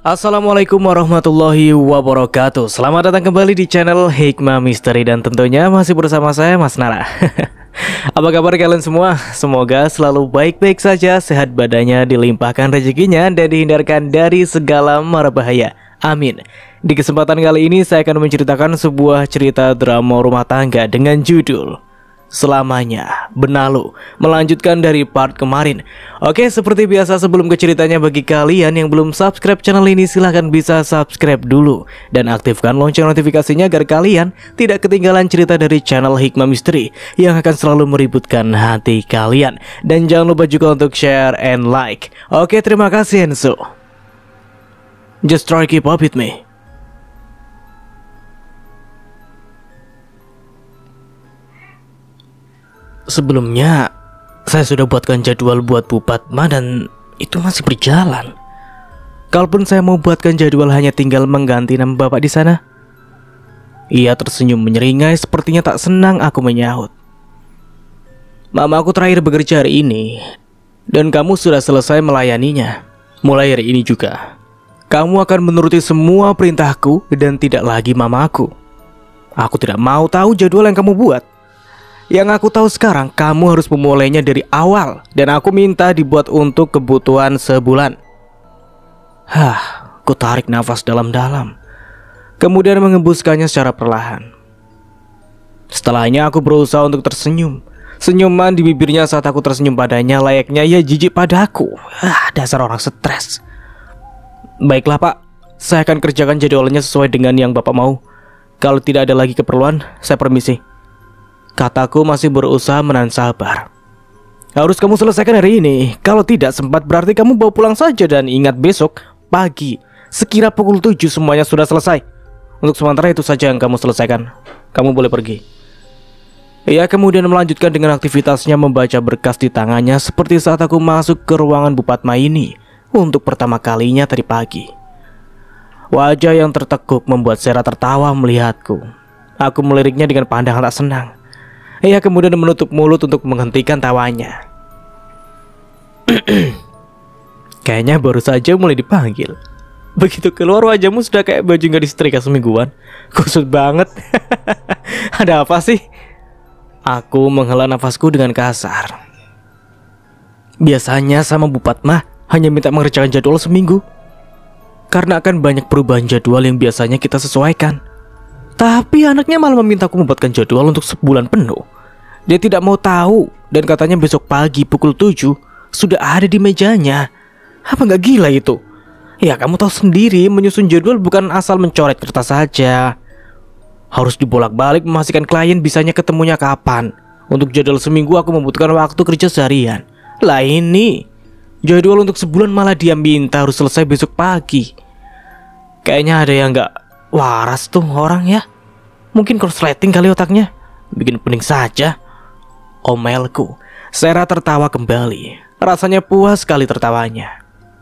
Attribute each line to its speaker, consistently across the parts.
Speaker 1: Assalamualaikum warahmatullahi wabarakatuh. Selamat datang kembali di channel Hikmah Misteri. Dan tentunya masih bersama saya Mas Nara. Apa kabar kalian semua? Semoga selalu baik-baik saja, sehat badannya, dilimpahkan rezekinya, dan dihindarkan dari segala mara bahaya. Amin. Di kesempatan kali ini saya akan menceritakan sebuah cerita drama rumah tangga dengan judul Selamanya Benalu, melanjutkan dari part kemarin. Oke, seperti biasa sebelum ke ceritanya, bagi kalian yang belum subscribe channel ini, silahkan bisa subscribe dulu dan aktifkan lonceng notifikasinya agar kalian tidak ketinggalan cerita dari channel Hikmah Misteri yang akan selalu meributkan hati kalian. Dan jangan lupa juga untuk share and like. Oke, terima kasih Enzo. Just try keep up with me. Sebelumnya, saya sudah buatkan jadwal buat Bu Padma dan itu masih berjalan. Kalaupun saya mau buatkan jadwal, hanya tinggal mengganti nama Bapak di sana. Ia tersenyum menyeringai, sepertinya tak senang aku menyahut. Mama aku terakhir bekerja hari ini, dan kamu sudah selesai melayaninya. Mulai hari ini juga, kamu akan menuruti semua perintahku dan tidak lagi mamaku. Aku tidak mau tahu jadwal yang kamu buat. Yang aku tahu sekarang, kamu harus memulainya dari awal, dan aku minta dibuat untuk kebutuhan sebulan. Ku tarik nafas dalam-dalam, kemudian mengembuskannya secara perlahan. Setelahnya aku berusaha untuk tersenyum. Senyuman di bibirnya saat aku tersenyum padanya layaknya ia jijik padaku. Dasar orang stres. Baiklah Pak, saya akan kerjakan jadwalnya sesuai dengan yang Bapak mau. Kalau tidak ada lagi keperluan, saya permisi, kataku masih berusaha menahan sabar. Harus kamu selesaikan hari ini. Kalau tidak sempat, berarti kamu bawa pulang saja. Dan ingat, besok pagi sekira pukul 7 semuanya sudah selesai. Untuk sementara itu saja yang kamu selesaikan. Kamu boleh pergi. Ia kemudian melanjutkan dengan aktivitasnya membaca berkas di tangannya, seperti saat aku masuk ke ruangan Bu Padma ini untuk pertama kalinya tadi pagi. Wajah yang tertekuk membuat Sera tertawa melihatku. Aku meliriknya dengan pandangan tak senang. Ia kemudian menutup mulut untuk menghentikan tawanya. Kayaknya baru saja mulai dipanggil. Begitu keluar wajahmu sudah kayak baju gak disetrika semingguan. Kusut banget. Ada apa sih? Aku menghela nafasku dengan kasar. Biasanya sama Bu Padma hanya minta mengerjakan jadwal seminggu, karena akan banyak perubahan jadwal yang biasanya kita sesuaikan. Tapi anaknya malah memintaku membuatkan jadwal untuk sebulan penuh. Dia tidak mau tahu, dan katanya besok pagi pukul 7 sudah ada di mejanya. Apa nggak gila itu? Ya kamu tahu sendiri, menyusun jadwal bukan asal mencoret kertas saja. Harus dibolak-balik memastikan klien bisanya ketemunya kapan. Untuk jadwal seminggu aku membutuhkan waktu kerja seharian. Lah ini, jadwal untuk sebulan malah dia minta harus selesai besok pagi. Kayaknya ada yang nggak waras tuh orang ya. Mungkin korsleting kali otaknya. Bikin pening saja, omelku. Sera tertawa kembali. Rasanya puas sekali tertawanya.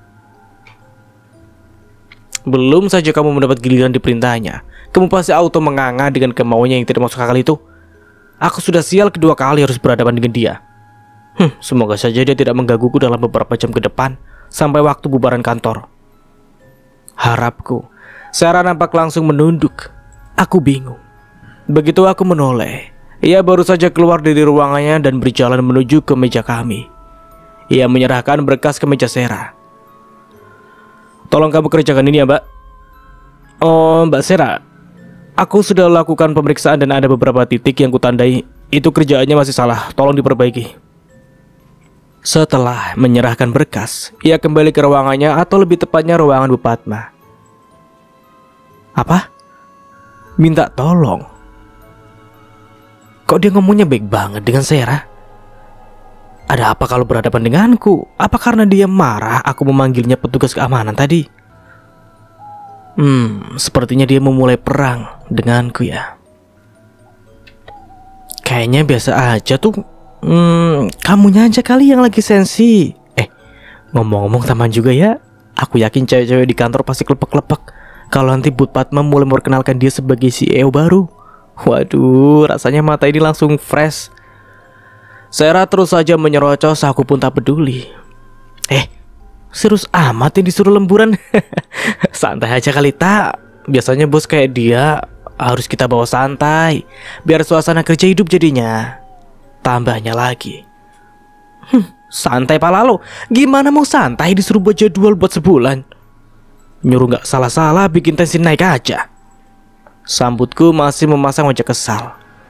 Speaker 1: Belum saja kamu mendapat giliran diperintahnya, kamu pasti auto menganga dengan kemauannya yang tidak masuk akal itu. Aku sudah sial kedua kali harus berhadapan dengan dia. Semoga saja dia tidak menggangguku dalam beberapa jam ke depan, sampai waktu bubaran kantor. Harapku. Sera nampak langsung menunduk. Aku bingung. Begitu aku menoleh, ia baru saja keluar dari ruangannya dan berjalan menuju ke meja kami. Ia menyerahkan berkas ke meja Sera. Tolong kamu kerjakan ini ya Mbak. Oh Mbak Sera, aku sudah lakukan pemeriksaan dan ada beberapa titik yang kutandai. Itu kerjaannya masih salah, tolong diperbaiki. Setelah menyerahkan berkas, ia kembali ke ruangannya, atau lebih tepatnya ruangan Bu Padma. Apa? Minta tolong? Kok dia ngomongnya baik banget dengan Sera? Ada apa kalau berhadapan denganku? Apa karena dia marah aku memanggilnya petugas keamanan tadi? Sepertinya dia memulai perang denganku ya. Kayaknya biasa aja tuh. Kamunya aja kali yang lagi sensi. Ngomong-ngomong taman juga ya. Aku yakin cewek-cewek di kantor pasti klepek-klepek kalau nanti Bu Padma mulai memperkenalkan dia sebagai CEO baru. Waduh, rasanya mata ini langsung fresh. Sera terus saja menyerocos, aku pun tak peduli. Serius amat yang disuruh lemburan. Santai aja kali tak. Biasanya bos kayak dia harus kita bawa santai, biar suasana kerja hidup jadinya. Tambahnya lagi, santai pala lo. Gimana mau santai disuruh buat jadwal buat sebulan? Nyuruh gak salah-salah bikin tensi naik aja. Sambutku masih memasang wajah kesal.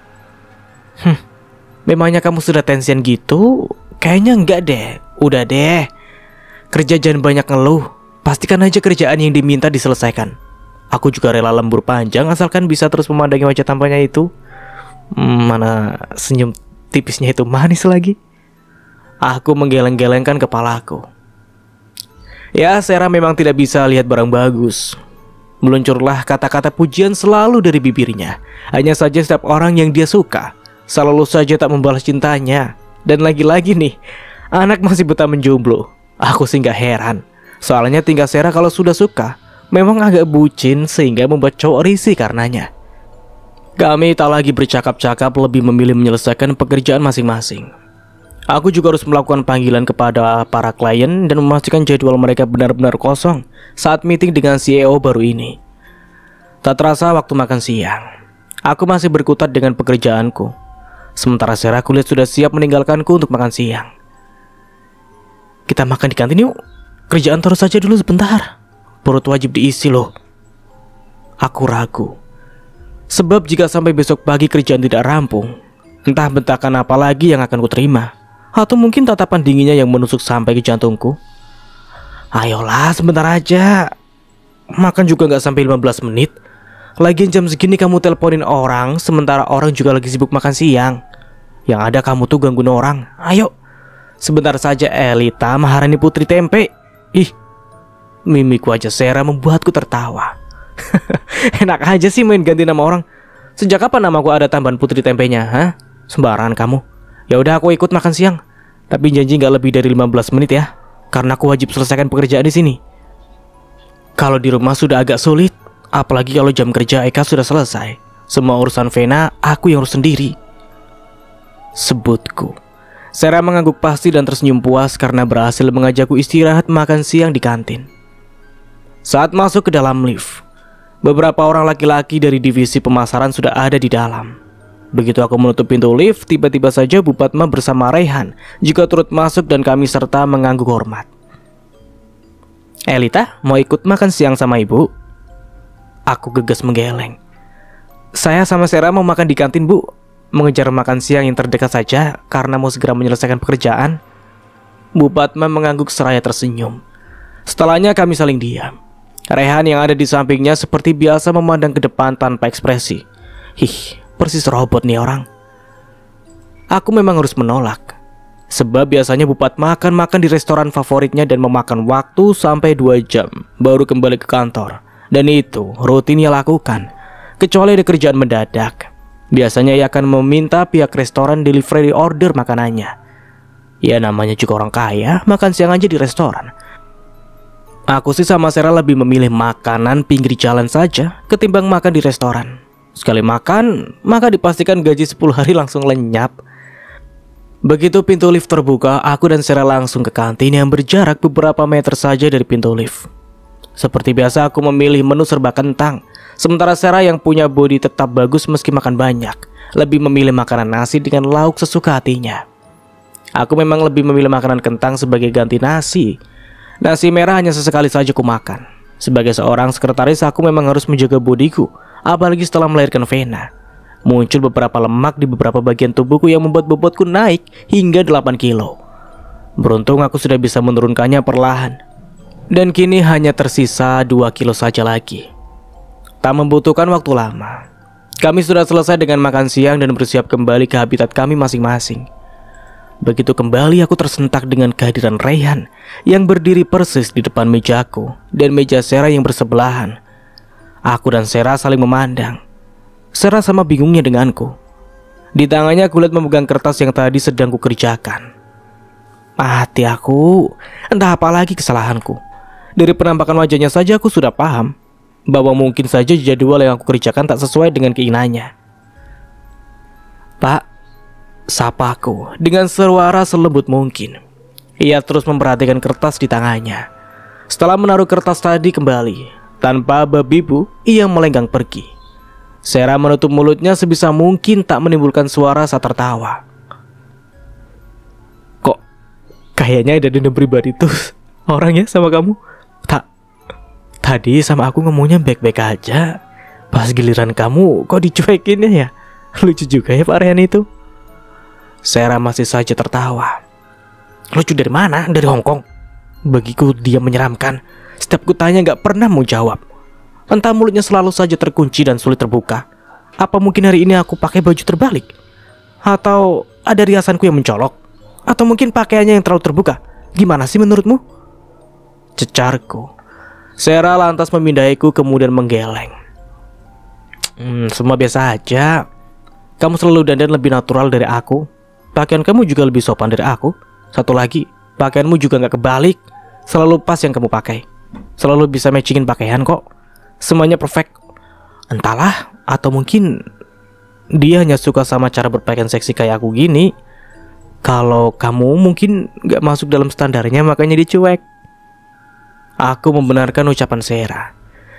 Speaker 1: Memangnya kamu sudah tensian gitu? Kayaknya enggak deh. Udah deh, kerja jangan banyak ngeluh. Pastikan aja kerjaan yang diminta diselesaikan. Aku juga rela lembur panjang asalkan bisa terus memandangi wajah tampannya itu. Mana senyum tipisnya itu manis lagi. Aku menggeleng-gelengkan kepalaku. Ya, Sarah memang tidak bisa lihat barang bagus. Meluncurlah kata-kata pujian selalu dari bibirnya. Hanya saja setiap orang yang dia suka selalu saja tak membalas cintanya. Dan lagi-lagi nih, anak masih betah menjomblo. Aku sih gak heran. Soalnya tingkah Sarah kalau sudah suka memang agak bucin sehingga membuat cowok risih karenanya. Kami tak lagi bercakap-cakap, lebih memilih menyelesaikan pekerjaan masing-masing. Aku juga harus melakukan panggilan kepada para klien dan memastikan jadwal mereka benar-benar kosong saat meeting dengan CEO baru ini. Tak terasa waktu makan siang, aku masih berkutat dengan pekerjaanku. Sementara Sarah kulihat sudah siap meninggalkanku untuk makan siang. Kita makan di kantin yuk. Kerjaan terus saja dulu sebentar. Perut wajib diisi loh. Aku ragu. Sebab jika sampai besok pagi kerjaan tidak rampung, entah bentakan apa lagi yang akan kuterima. Atau mungkin tatapan dinginnya yang menusuk sampai ke jantungku. Ayolah sebentar aja. Makan juga gak sampai 15 menit. Lagian jam segini kamu teleponin orang, sementara orang juga lagi sibuk makan siang. Yang ada kamu tuh gangguin orang. Ayo, sebentar saja Elita Maharani Putri Tempe. Ih, mimikku aja Sarah membuatku tertawa. Enak aja sih main ganti nama orang. Sejak kapan namaku ada tambahan Putri Tempenya, hah? Sembarangan kamu. Ya udah aku ikut makan siang. Tapi janji gak lebih dari 15 menit ya. Karena aku wajib selesaikan pekerjaan di sini. Kalau di rumah sudah agak sulit, apalagi kalau jam kerja Eka sudah selesai. Semua urusan Vena aku yang urus sendiri, sebutku. Sarah mengangguk pasti dan tersenyum puas karena berhasil mengajakku istirahat makan siang di kantin. Saat masuk ke dalam lift, beberapa orang laki-laki dari divisi pemasaran sudah ada di dalam. Begitu aku menutup pintu lift, tiba-tiba saja Bu Padma bersama Raihan juga turut masuk dan kami serta mengangguk hormat. Elita, mau ikut makan siang sama ibu? Aku gegas menggeleng. Saya sama Sarah mau makan di kantin, Bu. Mengejar makan siang yang terdekat saja karena mau segera menyelesaikan pekerjaan. Bu Padma mengangguk seraya tersenyum. Setelahnya kami saling diam. Rehan yang ada di sampingnya seperti biasa memandang ke depan tanpa ekspresi. Persis robot nih orang. Aku memang harus menolak. Sebab biasanya Bu Padma akan makan di restoran favoritnya dan memakan waktu sampai 2 jam baru kembali ke kantor. Dan itu rutin ia lakukan. Kecuali ada kerjaan mendadak. Biasanya ia akan meminta pihak restoran delivery order makanannya. Ya namanya juga orang kaya, makan siang aja di restoran. Aku sih sama Sarah lebih memilih makanan pinggir jalan saja ketimbang makan di restoran. Sekali makan, maka dipastikan gaji 10 hari langsung lenyap. Begitu pintu lift terbuka, aku dan Sarah langsung ke kantin yang berjarak beberapa meter saja dari pintu lift. Seperti biasa aku memilih menu serba kentang. Sementara Sarah yang punya body tetap bagus meski makan banyak, lebih memilih makanan nasi dengan lauk sesuka hatinya. Aku memang lebih memilih makanan kentang sebagai ganti nasi. Nasi merah hanya sesekali saja ku makan. Sebagai seorang sekretaris aku memang harus menjaga bodiku, apalagi setelah melahirkan Vena. Muncul beberapa lemak di beberapa bagian tubuhku yang membuat bobotku naik hingga 8 kilo. Beruntung aku sudah bisa menurunkannya perlahan. Dan kini hanya tersisa 2 kilo saja lagi. Tak membutuhkan waktu lama. Kami sudah selesai dengan makan siang dan bersiap kembali ke habitat kami masing-masing. Begitu kembali aku tersentak dengan kehadiran Raihan yang berdiri persis di depan mejaku dan meja Sarah yang bersebelahan. Aku dan Sarah saling memandang. Sarah sama bingungnya denganku. Di tangannya kulihat memegang kertas yang tadi sedang kukerjakan. Hati aku, entah apa lagi kesalahanku. Dari penampakan wajahnya saja aku sudah paham bahwa mungkin saja jadwal yang aku kerjakan tak sesuai dengan keinginannya. Pak, sapa aku dengan suara selembut mungkin. Ia terus memperhatikan kertas di tangannya. Setelah menaruh kertas tadi kembali, tanpa babi bu, ia melenggang pergi. Sarah menutup mulutnya sebisa mungkin tak menimbulkan suara saat tertawa. Kok kayaknya ada dendam pribadi tuh orangnya sama kamu? Tadi sama aku ngomongnya baik-baik aja. Pas giliran kamu kok dicuekin ya? Lucu juga ya Pak Rehan itu. Sarah masih saja tertawa. Lucu dari mana? Dari Hong Kong? Bagiku dia menyeramkan. Setiap kutanya gak pernah mau jawab. Entah mulutnya selalu saja terkunci dan sulit terbuka. Apa mungkin hari ini aku pakai baju terbalik? Atau ada riasanku yang mencolok? Atau mungkin pakaiannya yang terlalu terbuka? Gimana sih menurutmu? Cecarku. Sarah lantas memindahiku kemudian menggeleng. Semua biasa aja. Kamu selalu dandan lebih natural dari aku. Pakaian kamu juga lebih sopan dari aku. Satu lagi, pakaianmu juga gak kebalik. Selalu pas yang kamu pakai. Selalu bisa matchingin pakaian kok. Semuanya perfect. Entahlah, atau mungkin dia hanya suka sama cara berpakaian seksi kayak aku gini. Kalau kamu mungkin gak masuk dalam standarnya, makanya dia cuek. Aku membenarkan ucapan Sarah.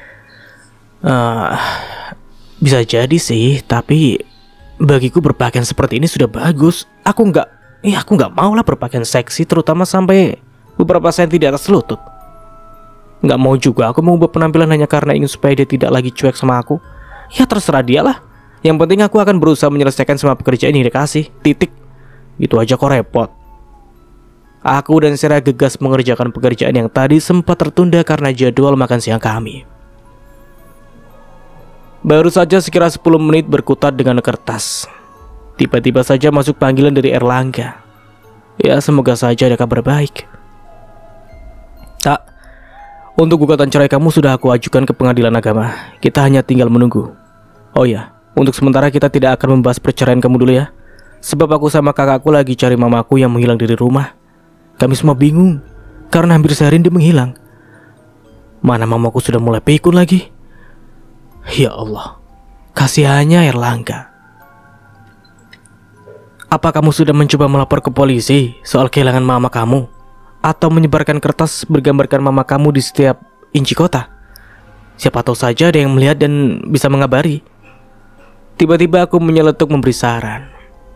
Speaker 1: Bisa jadi sih, tapi bagiku berpakaian seperti ini sudah bagus. Aku nggak mau lah berpakaian seksi, terutama sampai beberapa senti di atas lutut. Nggak mau juga aku mengubah penampilan hanya karena ingin supaya dia tidak lagi cuek sama aku. Ya terserah dia lah. Yang penting aku akan berusaha menyelesaikan semua pekerjaan yang dikasih. Titik. Gitu aja kok repot. Aku dan Sarah gegas mengerjakan pekerjaan yang tadi sempat tertunda karena jadwal makan siang kami. Baru saja sekira 10 menit berkutat dengan kertas. Tiba-tiba saja masuk panggilan dari Erlangga. Ya semoga saja ada kabar baik. Tak, untuk gugatan cerai kamu sudah aku ajukan ke pengadilan agama. Kita hanya tinggal menunggu. Oh ya, untuk sementara kita tidak akan membahas perceraian kamu dulu ya. Sebab aku sama kakakku lagi cari mamaku yang menghilang dari rumah. Kami semua bingung karena hampir sehari dia menghilang. Mana mamaku sudah mulai pikun lagi. Ya Allah, kasihannya Erlangga. Apa kamu sudah mencoba melapor ke polisi soal kehilangan mama kamu? Atau menyebarkan kertas bergambarkan mama kamu di setiap inci kota? Siapa tahu saja ada yang melihat dan bisa mengabari. Tiba-tiba aku menyeletuk memberi saran.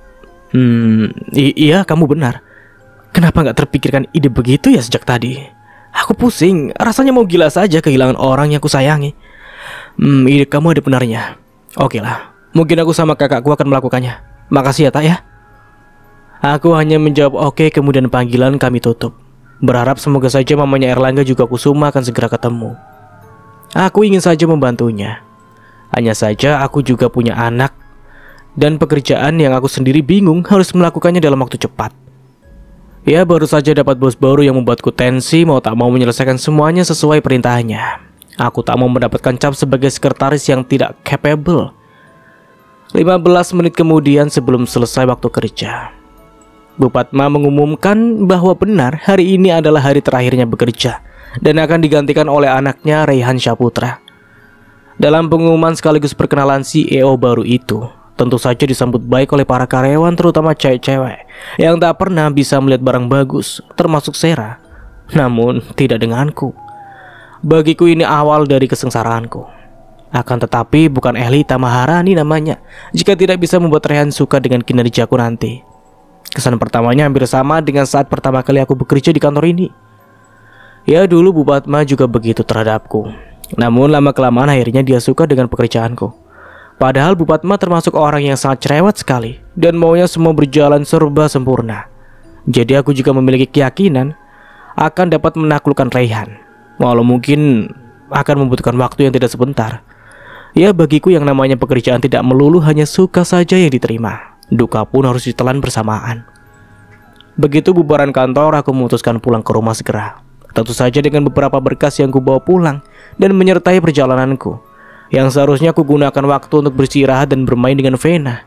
Speaker 1: Iya kamu benar. Kenapa gak terpikirkan ide begitu ya sejak tadi? Aku pusing, rasanya mau gila saja kehilangan orang yang aku sayangi. Ide kamu ada benarnya. Oke lah, mungkin aku sama kakakku akan melakukannya. Makasih ya tak ya. Aku hanya menjawab oke, kemudian panggilan kami tutup. Berharap semoga saja mamanya Erlangga juga Kusuma akan segera ketemu. Aku ingin saja membantunya. Hanya saja aku juga punya anak dan pekerjaan yang aku sendiri bingung harus melakukannya dalam waktu cepat. Ya baru saja dapat bos baru yang membuatku tensi, mau tak mau menyelesaikan semuanya sesuai perintahnya. Aku tak mau mendapatkan cap sebagai sekretaris yang tidak capable. 15 menit kemudian sebelum selesai waktu kerja, Bu Padma mengumumkan bahwa benar hari ini adalah hari terakhirnya bekerja dan akan digantikan oleh anaknya Raihan Syaputra. Dalam pengumuman sekaligus perkenalan CEO baru itu, tentu saja disambut baik oleh para karyawan, terutama cewek-cewek yang tak pernah bisa melihat barang bagus, termasuk Sarah. Namun tidak denganku. Bagiku ini awal dari kesengsaraanku. Akan tetapi bukan Elita Maharani namanya jika tidak bisa membuat Raihan suka dengan kinerjaku nanti. Kesan pertamanya hampir sama dengan saat pertama kali aku bekerja di kantor ini. Ya dulu Bu Padma juga begitu terhadapku. Namun lama-kelamaan akhirnya dia suka dengan pekerjaanku. Padahal Bu Padma termasuk orang yang sangat cerewet sekali dan maunya semua berjalan serba sempurna. Jadi aku juga memiliki keyakinan akan dapat menaklukkan Raihan, walau mungkin akan membutuhkan waktu yang tidak sebentar. Ya bagiku yang namanya pekerjaan tidak melulu hanya suka saja yang diterima, duka pun harus ditelan bersamaan. Begitu bubaran kantor, aku memutuskan pulang ke rumah segera. Tentu saja dengan beberapa berkas yang kubawa pulang dan menyertai perjalananku, yang seharusnya aku gunakan waktu untuk beristirahat dan bermain dengan Vena.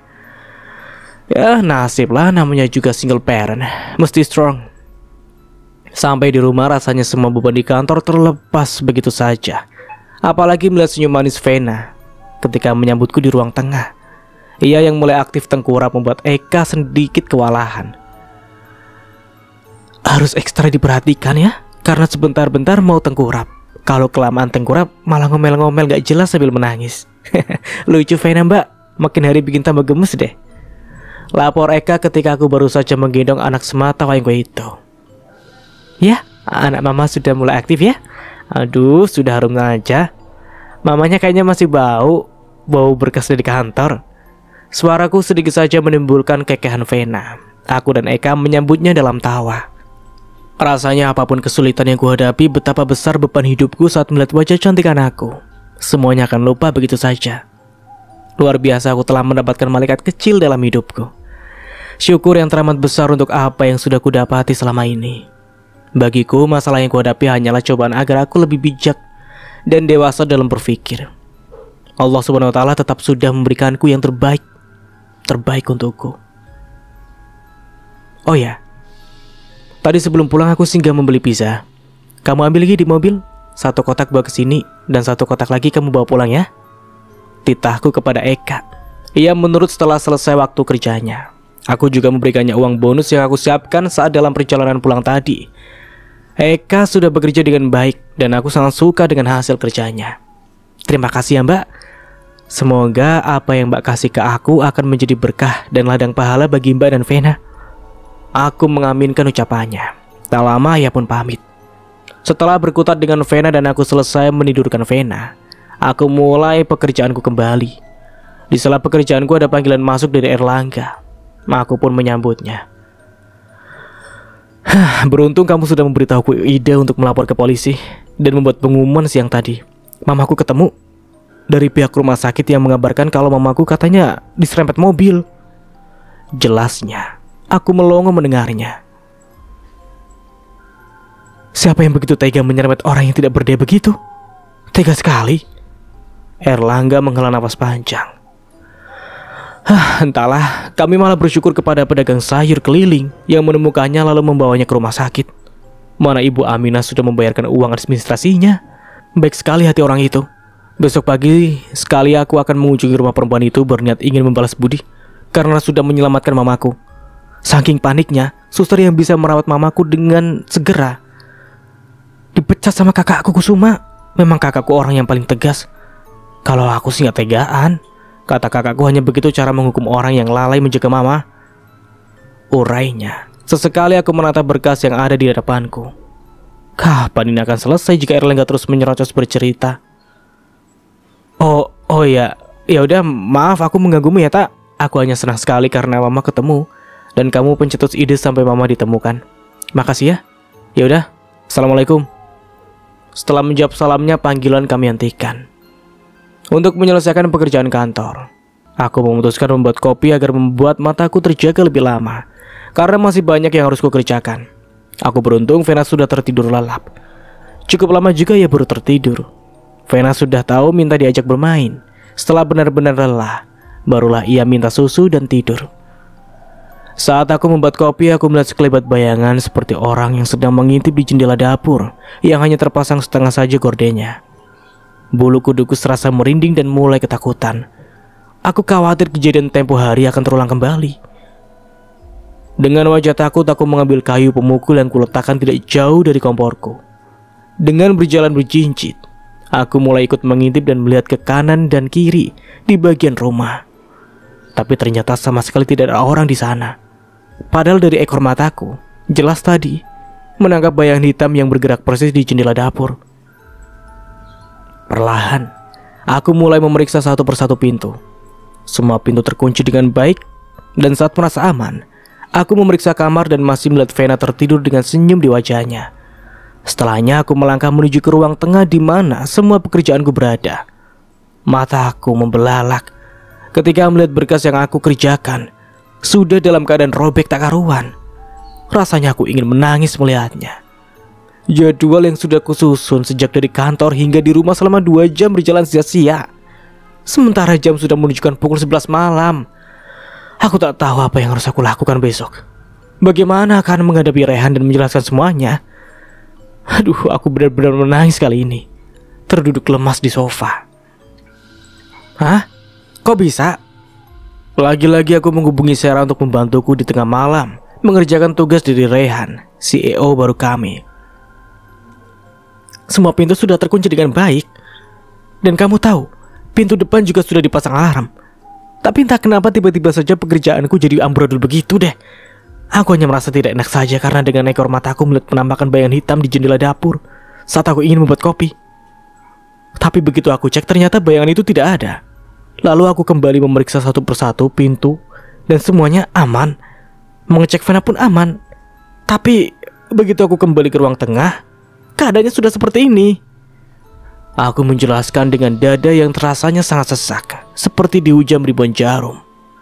Speaker 1: Ya nasib lah, namanya juga single parent, mesti strong. Sampai di rumah rasanya semua beban di kantor terlepas begitu saja. Apalagi melihat senyum manis Vena ketika menyambutku di ruang tengah. Ia yang mulai aktif tengkurap membuat Eka sedikit kewalahan. Harus ekstra diperhatikan ya, karena sebentar-bentar mau tengkurap. Kalau kelamaan tengkurap malah ngomel-ngomel gak jelas sambil menangis. Lucu Vena mbak, makin hari bikin tambah gemes deh. Lapor Eka ketika aku baru saja menggendong anak semata wayang gue itu. Ya, anak mama sudah mulai aktif ya. Aduh, sudah harum aja. Mamanya kayaknya masih bau berkas dari kantor. Suaraku sedikit saja menimbulkan kekehan Vena. Aku dan Eka menyambutnya dalam tawa. Rasanya apapun kesulitan yang kuhadapi, betapa besar beban hidupku saat melihat wajah cantik anakku. Semuanya akan lupa begitu saja. Luar biasa, aku telah mendapatkan malaikat kecil dalam hidupku. Syukur yang teramat besar untuk apa yang sudah kudapati selama ini. Bagiku, masalah yang kuhadapi hanyalah cobaan agar aku lebih bijak dan dewasa dalam berpikir. Allah Subhanahu wa Ta'ala tetap sudah memberikanku yang terbaik untukku. Oh ya, tadi sebelum pulang aku singgah membeli pizza. Kamu ambil lagi di mobil. 1 kotak bawa ke sini dan 1 kotak lagi kamu bawa pulang ya. Titahku kepada Eka. Ia menurut setelah selesai waktu kerjanya. Aku juga memberikannya uang bonus yang aku siapkan saat dalam perjalanan pulang tadi. Eka sudah bekerja dengan baik dan aku sangat suka dengan hasil kerjanya. Terima kasih ya mbak. Semoga apa yang mbak kasih ke aku akan menjadi berkah dan ladang pahala bagi mbak dan Vena. Aku mengaminkan ucapannya. Tak lama ia pun pamit. Setelah berkutat dengan Vena dan aku selesai menidurkan Vena, aku mulai pekerjaanku kembali. Di sela pekerjaanku ada panggilan masuk dari Erlangga. Aku pun menyambutnya. Beruntung kamu sudah memberitahuku ide untuk melapor ke polisi dan membuat pengumuman siang tadi. Mamaku ketemu dari pihak rumah sakit yang mengabarkan kalau mamaku katanya diserempet mobil. Jelasnya, aku melongo mendengarnya. Siapa yang begitu tega menyerempet orang yang tidak berdaya begitu? Tega sekali. Erlangga menghela napas panjang. Entahlah, kami malah bersyukur kepada pedagang sayur keliling yang menemukannya lalu membawanya ke rumah sakit. Mana Ibu Aminah sudah membayarkan uang administrasinya. Baik sekali hati orang itu. Besok pagi sekali aku akan mengunjungi rumah perempuan itu berniat ingin membalas budi karena sudah menyelamatkan mamaku. Saking paniknya, suster yang bisa merawat mamaku dengan segera dipecat sama kakakku Kusuma. Memang kakakku orang yang paling tegas. Kalau aku sih gak tegaan. Kata kakakku hanya begitu cara menghukum orang yang lalai menjaga mama. Urainya. Sesekali aku menatap berkas yang ada di hadapanku. Kapan ini akan selesai jika Erlangga terus menyerocos bercerita? Oh ya, ya udah maaf aku mengganggumu ya tak. Aku hanya senang sekali karena mama ketemu dan kamu pencetus ide sampai mama ditemukan. Makasih ya. Ya udah, assalamualaikum. Setelah menjawab salamnya, panggilan kami hentikan. Untuk menyelesaikan pekerjaan kantor, aku memutuskan membuat kopi agar membuat mataku terjaga lebih lama, karena masih banyak yang harus kukerjakan. Aku beruntung Vena sudah tertidur lelap. Cukup lama juga ia baru tertidur. Vena sudah tahu minta diajak bermain. Setelah benar-benar lelah, barulah ia minta susu dan tidur. Saat aku membuat kopi, aku melihat sekelebat bayangan seperti orang yang sedang mengintip di jendela dapur yang hanya terpasang setengah saja gordennya. Bulu kuduku serasa merinding dan mulai ketakutan. Aku khawatir kejadian tempo hari akan terulang kembali. Dengan wajah takut, aku mengambil kayu pemukul yang kuletakkan tidak jauh dari komporku. Dengan berjalan berjinjit, aku mulai ikut mengintip dan melihat ke kanan dan kiri di bagian rumah. Tapi ternyata sama sekali tidak ada orang di sana. Padahal dari ekor mataku, jelas tadi menangkap bayangan hitam yang bergerak persis di jendela dapur. Perlahan, aku mulai memeriksa satu persatu pintu. Semua pintu terkunci dengan baik, dan saat merasa aman, aku memeriksa kamar dan masih melihat Vena tertidur dengan senyum di wajahnya. Setelahnya aku melangkah menuju ke ruang tengah di mana semua pekerjaanku berada. Mataku membelalak ketika melihat berkas yang aku kerjakan sudah dalam keadaan robek tak karuan. Rasanya aku ingin menangis melihatnya. Jadwal yang sudah kususun sejak dari kantor hingga di rumah selama 2 jam berjalan sia-sia. Sementara jam sudah menunjukkan pukul 11 malam. Aku tak tahu apa yang harus aku lakukan besok. Bagaimana akan menghadapi Rehan dan menjelaskan semuanya? Aduh, aku benar-benar menangis kali ini. Terduduk lemas di sofa. Hah? Kok bisa? Lagi-lagi aku menghubungi Sarah untuk membantuku di tengah malam mengerjakan tugas dari Rehan, CEO baru kami. Semua pintu sudah terkunci dengan baik. Dan kamu tahu, pintu depan juga sudah dipasang alarm. Tapi entah kenapa tiba-tiba saja pekerjaanku jadi amburadul begitu deh. Aku hanya merasa tidak enak saja karena dengan ekor mataku melihat penampakan bayangan hitam di jendela dapur saat aku ingin membuat kopi. Tapi begitu aku cek ternyata bayangan itu tidak ada. Lalu aku kembali memeriksa satu persatu pintu dan semuanya aman. Mengecek vena pun aman. Tapi begitu aku kembali ke ruang tengah, keadaannya sudah seperti ini. Aku menjelaskan dengan dada yang terasanya sangat sesak, seperti dihujam ribuan jarum.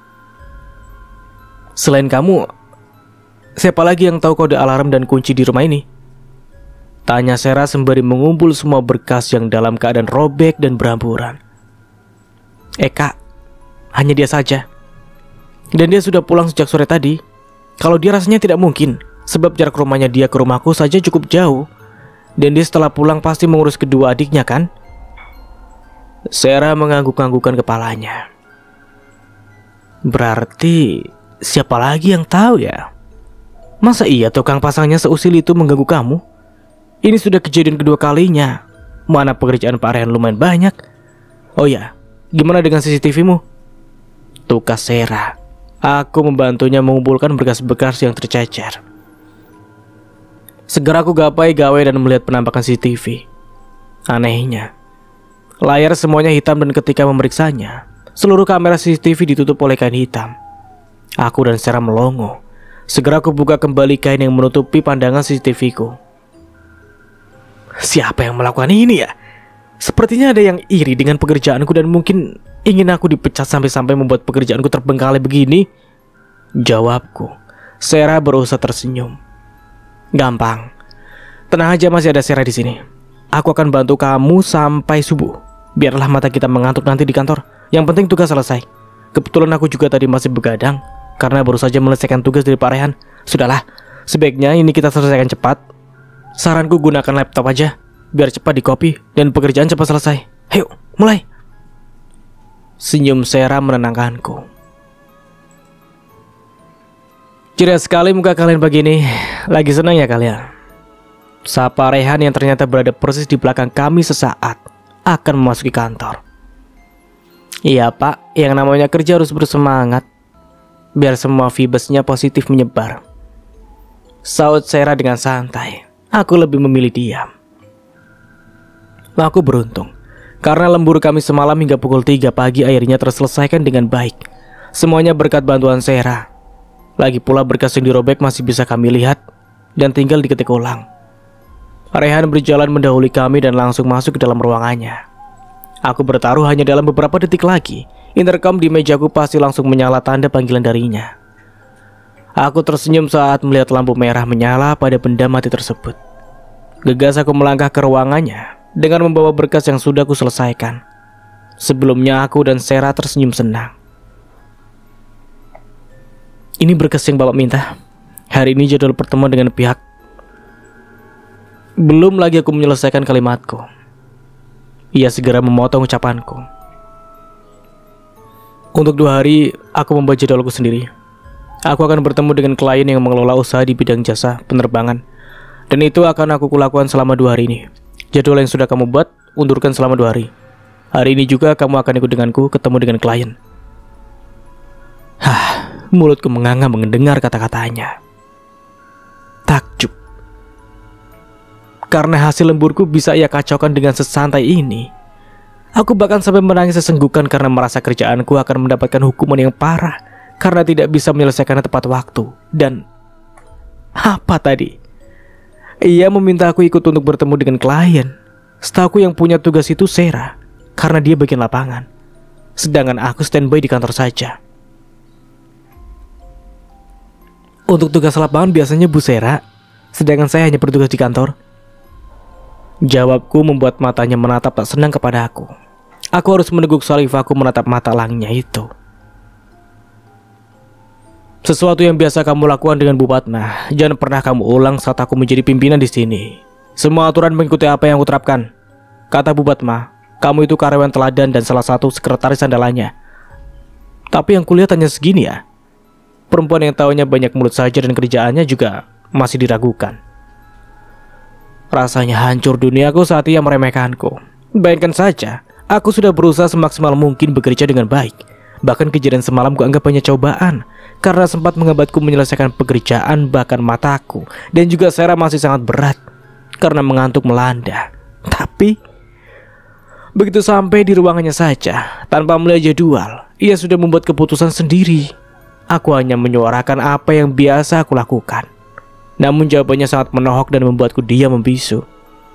Speaker 1: Selain kamu, siapa lagi yang tahu kode alarm dan kunci di rumah ini? Tanya Sarah sembari mengumpul semua berkas yang dalam keadaan robek dan beramburan. Kak, hanya dia saja. Dan dia sudah pulang sejak sore tadi. Kalau dia rasanya tidak mungkin, sebab jarak rumahnya dia ke rumahku saja cukup jauh. Dan dia setelah pulang pasti mengurus kedua adiknya kan? Sarah mengangguk-anggukkan kepalanya. Berarti siapa lagi yang tahu ya? Masa iya tukang pasangnya seusil itu mengganggu kamu? Ini sudah kejadian kedua kalinya. Mana pekerjaan Pak Rehan lumayan banyak. Oh ya, gimana dengan CCTV-mu? Tukas Sarah. Aku membantunya mengumpulkan berkas-berkas yang tercecer. Segera aku gapai gawe dan melihat penampakan CCTV. Anehnya, layar semuanya hitam dan ketika memeriksanya, seluruh kamera CCTV ditutup oleh kain hitam. Aku dan Sarah melongo. Segera aku buka kembali kain yang menutupi pandangan CCTV-ku. Siapa yang melakukan ini ya? Sepertinya ada yang iri dengan pekerjaanku dan mungkin ingin aku dipecat sampai-sampai membuat pekerjaanku terbengkalai begini. Jawabku. Sarah berusaha tersenyum. Gampang. Tenang aja, masih ada Sarah di sini. Aku akan bantu kamu sampai subuh. Biarlah mata kita mengantuk nanti di kantor. Yang penting tugas selesai. Kebetulan aku juga tadi masih begadang karena baru saja menyelesaikan tugas dari Pak Rehan. Sudahlah, sebaiknya ini kita selesaikan cepat. Saranku gunakan laptop aja, biar cepat di copy dan pekerjaan cepat selesai. Ayo, mulai. Senyum Sarah menenangkanku. Ceria sekali muka kalian begini. Lagi senang ya kalian? Sapa Rehan yang ternyata berada persis di belakang kami sesaat akan memasuki kantor. Iya Pak, yang namanya kerja harus bersemangat biar semua vibesnya positif menyebar. Saut Sarah dengan santai. Aku lebih memilih diam. Aku beruntung karena lembur kami semalam hingga pukul 3 pagi akhirnya terselesaikan dengan baik. Semuanya berkat bantuan Sarah. Lagi pula berkas yang dirobek masih bisa kami lihat dan tinggal diketik ulang. Rehan berjalan mendahului kami dan langsung masuk ke dalam ruangannya. Aku bertaruh hanya dalam beberapa detik lagi. Intercom di mejaku pasti langsung menyala tanda panggilan darinya. Aku tersenyum saat melihat lampu merah menyala pada benda mati tersebut. Gegas aku melangkah ke ruangannya dengan membawa berkas yang sudah aku selesaikan. Sebelumnya aku dan Sarah tersenyum senang. Ini berkas yang Bapak minta. Hari ini jadwal pertemuan dengan pihak. Belum lagi aku menyelesaikan kalimatku. Ia segera memotong ucapanku. Untuk 2 hari aku membuat jadwalku sendiri. Aku akan bertemu dengan klien yang mengelola usaha di bidang jasa penerbangan. Dan itu akan aku lakukan selama 2 hari ini. Jadwal yang sudah kamu buat, undurkan selama 2 hari. Hari ini juga kamu akan ikut denganku ketemu dengan klien. Mulutku menganga mendengar kata-katanya. Takjub. Karena hasil lemburku bisa ia kacaukan dengan sesantai ini. Aku bahkan sampai menangis sesenggukan karena merasa kerjaanku akan mendapatkan hukuman yang parah karena tidak bisa menyelesaikannya tepat waktu. Dan apa tadi? Ia meminta aku ikut untuk bertemu dengan klien. Setahuku yang punya tugas itu Sarah, karena dia bagian lapangan. Sedangkan aku standby di kantor saja. Untuk tugas lapangan biasanya Bu Sarah, sedangkan saya hanya bertugas di kantor. Jawabku membuat matanya menatap tak senang kepada aku. Aku harus meneguk salivaku menatap mata langnya itu. Sesuatu yang biasa kamu lakukan dengan Bu Padma, jangan pernah kamu ulang saat aku menjadi pimpinan di sini. Semua aturan mengikuti apa yang aku terapkan. Kata Bu Padma, kamu itu karyawan teladan dan salah satu sekretaris andalannya. Tapi yang kulihat hanya segini ya. Perempuan yang taunya banyak mulut saja dan kerjaannya juga masih diragukan. Rasanya hancur duniaku saat ia meremehkanku. Bayangkan saja, aku sudah berusaha semaksimal mungkin bekerja dengan baik. Bahkan kejadian semalam kuanggap hanya cobaan, karena sempat menghambatku menyelesaikan pekerjaan. Bahkan mataku dan juga Sarah masih sangat berat karena mengantuk melanda. Tapi begitu sampai di ruangannya saja, tanpa melihat jadwal, ia sudah membuat keputusan sendiri. Aku hanya menyuarakan apa yang biasa aku lakukan. Namun jawabannya sangat menohok dan membuatku diam membisu.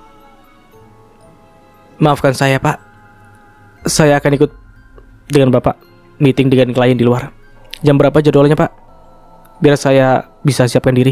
Speaker 1: Maafkan saya, Pak. Saya akan ikut dengan Bapak meeting dengan klien di luar. Jam berapa jadwalnya, Pak? Biar saya bisa siapkan diri,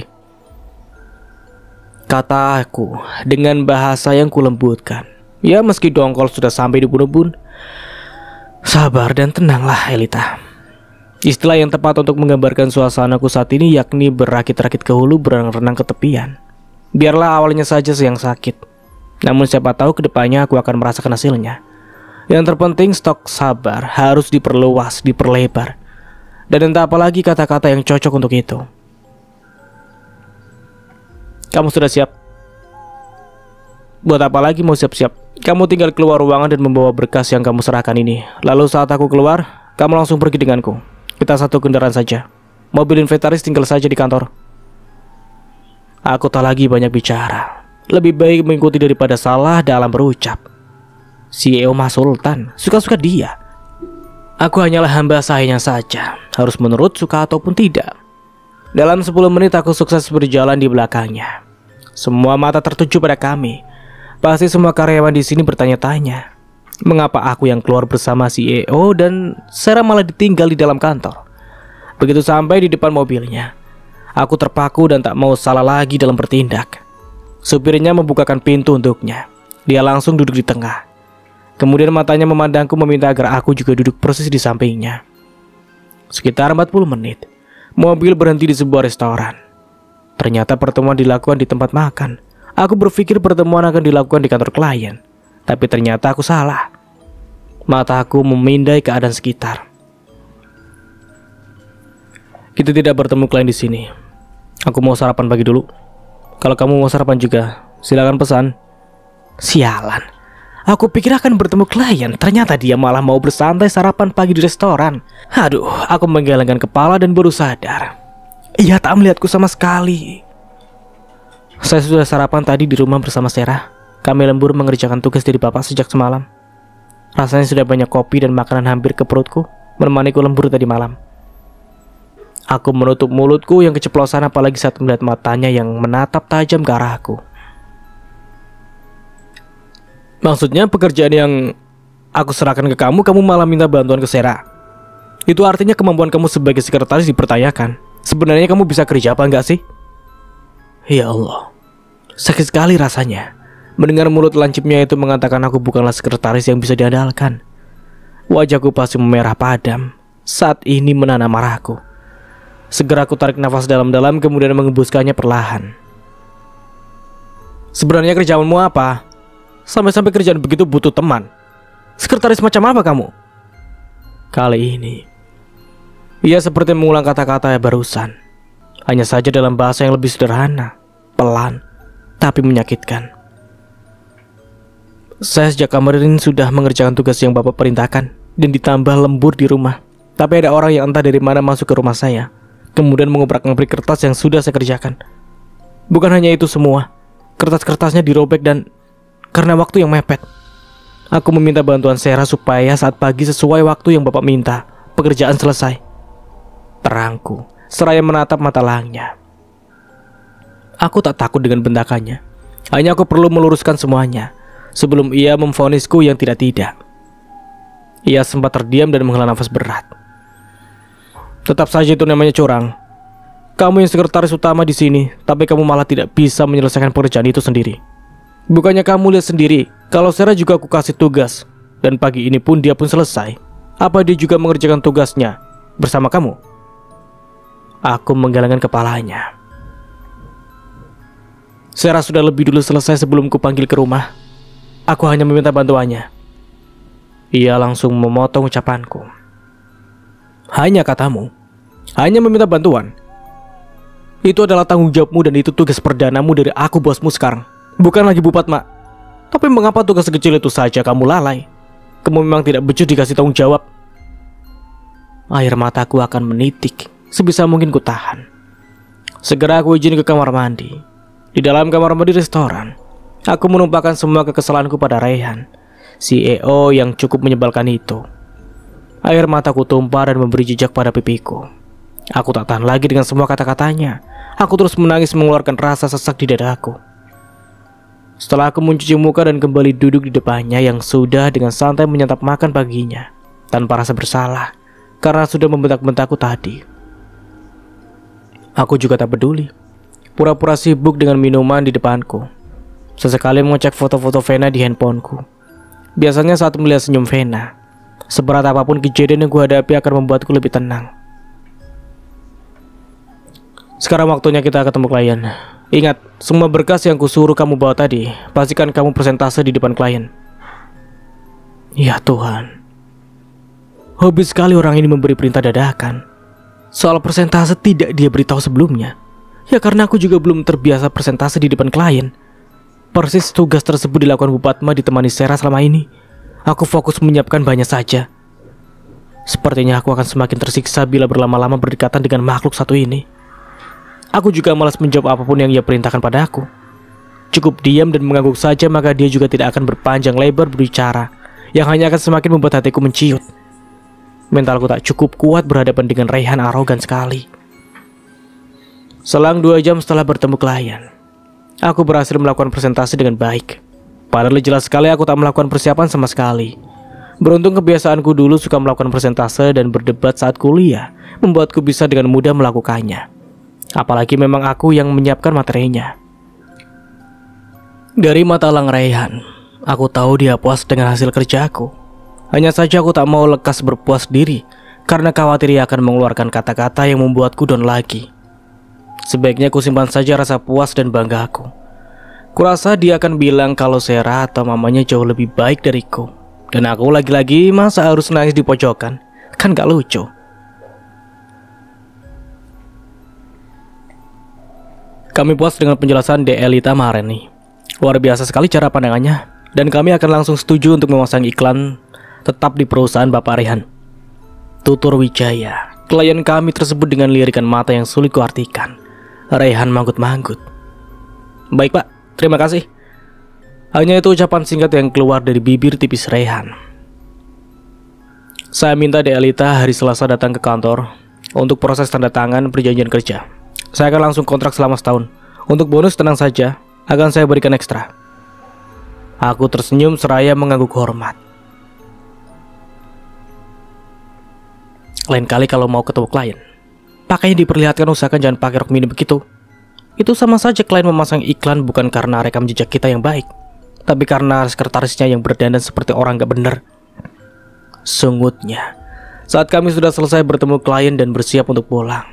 Speaker 1: kata aku dengan bahasa yang kulembutkan. Ya, meski dongkol sudah sampai di ubun-ubun, sabar dan tenanglah, Elita. Istilah yang tepat untuk menggambarkan suasanaku saat ini yakni berakit-rakit ke hulu, berenang-renang ke tepian. Biarlah awalnya saja yang sakit, namun siapa tahu kedepannya aku akan merasakan hasilnya. Yang terpenting stok sabar harus diperluas, diperlebar. Dan entah apa lagi kata-kata yang cocok untuk itu. Kamu sudah siap? Buat apa lagi mau siap-siap? Kamu tinggal keluar ruangan dan membawa berkas yang kamu serahkan ini. Lalu saat aku keluar, kamu langsung pergi denganku. Kita satu kendaraan saja. Mobil inventaris tinggal saja di kantor. Aku tak lagi banyak bicara. Lebih baik mengikuti daripada salah dalam berucap. CEO Mas Sultan, suka-suka dia. Aku hanyalah hamba sahnya saja, harus menurut suka ataupun tidak. Dalam 10 menit aku sukses berjalan di belakangnya. Semua mata tertuju pada kami. Pasti semua karyawan di sini bertanya-tanya, mengapa aku yang keluar bersama CEO dan Sarah malah ditinggal di dalam kantor. Begitu sampai di depan mobilnya, aku terpaku dan tak mau salah lagi dalam bertindak. Supirnya membukakan pintu untuknya. Dia langsung duduk di tengah. Kemudian matanya memandangku meminta agar aku juga duduk persis di sampingnya. Sekitar 40 menit, mobil berhenti di sebuah restoran. Ternyata pertemuan dilakukan di tempat makan. Aku berpikir pertemuan akan dilakukan di kantor klien, tapi ternyata aku salah. Mataku memindai keadaan sekitar. Kita tidak bertemu klien di sini. Aku mau sarapan pagi dulu. Kalau kamu mau sarapan juga, silakan pesan. Sialan. Aku pikir akan bertemu klien, ternyata dia malah mau bersantai sarapan pagi di restoran. Aduh, aku menggelengkan kepala dan baru sadar. Ia tak melihatku sama sekali. Saya sudah sarapan tadi di rumah bersama Sarah. Kami lembur mengerjakan tugas dari bapak sejak semalam. Rasanya sudah banyak kopi dan makanan hampir ke perutku, menemaniku lembur tadi malam. Aku menutup mulutku yang keceplosan apalagi saat melihat matanya yang menatap tajam ke arahku. Maksudnya pekerjaan yang aku serahkan ke kamu, kamu malah minta bantuan ke Sarah. Itu artinya kemampuan kamu sebagai sekretaris dipertanyakan. Sebenarnya kamu bisa kerja apa enggak sih? Ya Allah, sakit sekali rasanya mendengar mulut lancipnya itu mengatakan aku bukanlah sekretaris yang bisa diandalkan. Wajahku pasti memerah padam. Saat ini menanam marahku. Segera aku tarik nafas dalam-dalam kemudian mengembuskannya perlahan. Sebenarnya kerjaanmu apa? Sampai-sampai kerjaan begitu butuh teman. Sekretaris macam apa kamu? Kali ini ia seperti mengulang kata-kata yang barusan, hanya saja dalam bahasa yang lebih sederhana, pelan, tapi menyakitkan. Saya sejak kemarin sudah mengerjakan tugas yang bapak perintahkan dan ditambah lembur di rumah. Tapi ada orang yang entah dari mana masuk ke rumah saya, kemudian mengobrak-ngabrik kertas yang sudah saya kerjakan. Bukan hanya itu semua, kertas-kertasnya dirobek dan karena waktu yang mepet, aku meminta bantuan Sarah supaya saat pagi sesuai waktu yang bapak minta, pekerjaan selesai. Terangku, seraya menatap mata langnya. Aku tak takut dengan bentakannya. Hanya aku perlu meluruskan semuanya sebelum ia memvonisku yang tidak-tidak. Ia sempat terdiam dan menghela nafas berat. Tetap saja itu namanya curang. Kamu yang sekretaris utama di sini, tapi kamu malah tidak bisa menyelesaikan pekerjaan itu sendiri. Bukannya kamu lihat sendiri kalau Sarah juga aku kasih tugas, dan pagi ini pun dia pun selesai. Apa dia juga mengerjakan tugasnya bersama kamu? Aku menggelengkan kepalanya. Sarah sudah lebih dulu selesai sebelum kupanggil ke rumah. Aku hanya meminta bantuannya. Ia langsung memotong ucapanku. Hanya katamu, hanya meminta bantuan. Itu adalah tanggung jawabmu dan itu tugas perdanamu dari aku, bosmu sekarang. Bukan lagi Bupat, Mak. Tapi mengapa tugas sekecil itu saja kamu lalai? Kamu memang tidak becus dikasih tanggung jawab. Air mataku akan menitik. Sebisa mungkin ku tahan. Segera aku izin ke kamar mandi. Di dalam kamar mandi restoran, aku menumpahkan semua kekesalanku pada Raihan, CEO yang cukup menyebalkan itu. Air mataku tumpah dan memberi jejak pada pipiku. Aku tak tahan lagi dengan semua kata-katanya. Aku terus menangis mengeluarkan rasa sesak di dadaku. Setelah aku mencuci muka dan kembali duduk di depannya yang sudah dengan santai menyantap makan paginya, tanpa rasa bersalah, karena sudah membentak-bentakku tadi. Aku juga tak peduli. Pura-pura sibuk dengan minuman di depanku. Sesekali mengecek foto-foto Vena di handphoneku. Biasanya saat melihat senyum Vena, seberat apapun kejadian yang kuhadapi akan membuatku lebih tenang. Sekarang waktunya kita ketemu klien. Ingat, semua berkas yang kusuruh kamu bawa tadi, pastikan kamu presentase di depan klien. Ya Tuhan. Hobi sekali orang ini memberi perintah dadakan. Soal presentase tidak dia beritahu sebelumnya. Ya karena aku juga belum terbiasa presentase di depan klien. Persis tugas tersebut dilakukan Bu Padma ditemani Sera selama ini. Aku fokus menyiapkan banyak saja. Sepertinya aku akan semakin tersiksa bila berlama-lama berdekatan dengan makhluk satu ini. Aku juga malas menjawab apapun yang ia perintahkan padaku. Cukup diam dan mengangguk saja, maka dia juga tidak akan berpanjang lebar berbicara, yang hanya akan semakin membuat hatiku menciut. Mentalku tak cukup kuat berhadapan dengan Raihan arogan sekali. Selang 2 jam setelah bertemu klien, aku berhasil melakukan presentasi dengan baik. Padahal jelas sekali aku tak melakukan persiapan sama sekali. Beruntung kebiasaanku dulu suka melakukan presentase dan berdebat saat kuliah, membuatku bisa dengan mudah melakukannya. Apalagi memang aku yang menyiapkan materinya. Dari mata elang Raihan, aku tahu dia puas dengan hasil kerjaku. Hanya saja aku tak mau lekas berpuas diri, karena khawatir ia akan mengeluarkan kata-kata yang membuatku down lagi. Sebaiknya aku simpan saja rasa puas dan bangga aku. Kurasa dia akan bilang kalau Sera atau mamanya jauh lebih baik dariku. Dan aku lagi-lagi masa harus nangis di pojokan? Kan gak lucu. Kami puas dengan penjelasan Elita Maharani. Luar biasa sekali cara pandangannya. Dan kami akan langsung setuju untuk memasang iklan tetap di perusahaan Bapak Raihan. Tutur Wijaya. Klien kami tersebut dengan lirikan mata yang sulit kuartikan. Raihan manggut-manggut. Baik Pak, terima kasih. Hanya itu ucapan singkat yang keluar dari bibir tipis Raihan. Saya minta Elita hari Selasa datang ke kantor untuk proses tanda tangan perjanjian kerja. Saya akan langsung kontrak selama setahun. Untuk bonus tenang saja, akan saya berikan ekstra. Aku tersenyum seraya mengangguk hormat. Lain kali kalau mau ketemu klien, pakainya diperlihatkan, usahakan jangan pakai rok mini begitu. Itu sama saja klien memasang iklan bukan karena rekam jejak kita yang baik, tapi karena sekretarisnya yang berdandan seperti orang gak bener. Sungutnya saat kami sudah selesai bertemu klien dan bersiap untuk pulang.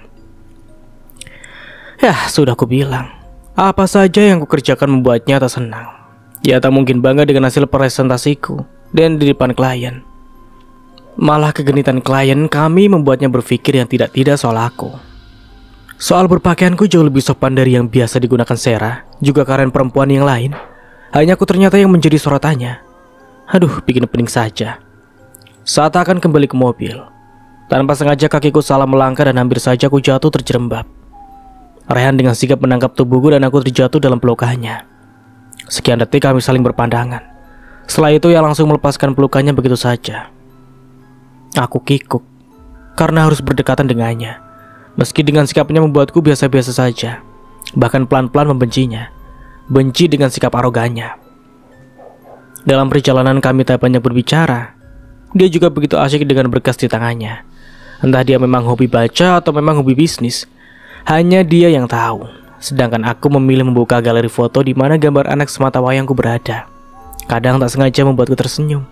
Speaker 1: Ya, sudah aku bilang, apa saja yang kukerjakan membuatnya tak senang. Ya tak mungkin bangga dengan hasil presentasiku dan di depan klien. Malah kegenitan klien kami membuatnya berpikir yang tidak-tidak soal aku. Soal berpakaianku jauh lebih sopan dari yang biasa digunakan Sera, juga karen perempuan yang lain. Hanya aku ternyata yang menjadi sorotannya. Aduh, bikin pening saja. Saat akan kembali ke mobil, tanpa sengaja kakiku salah melangkah dan hampir saja aku jatuh terjerembab. Raihan dengan sigap menangkap tubuhku dan aku terjatuh dalam pelukannya. Sekian detik kami saling berpandangan. Setelah itu ia langsung melepaskan pelukannya begitu saja. Aku kikuk karena harus berdekatan dengannya. Meski dengan sikapnya membuatku biasa-biasa saja, bahkan pelan-pelan membencinya. Benci dengan sikap arogannya. Dalam perjalanan kami tak banyak berbicara. Dia juga begitu asyik dengan berkas di tangannya. Entah dia memang hobi baca atau memang hobi bisnis. Hanya dia yang tahu. Sedangkan aku memilih membuka galeri foto di mana gambar anak semata wayangku berada. Kadang tak sengaja membuatku tersenyum.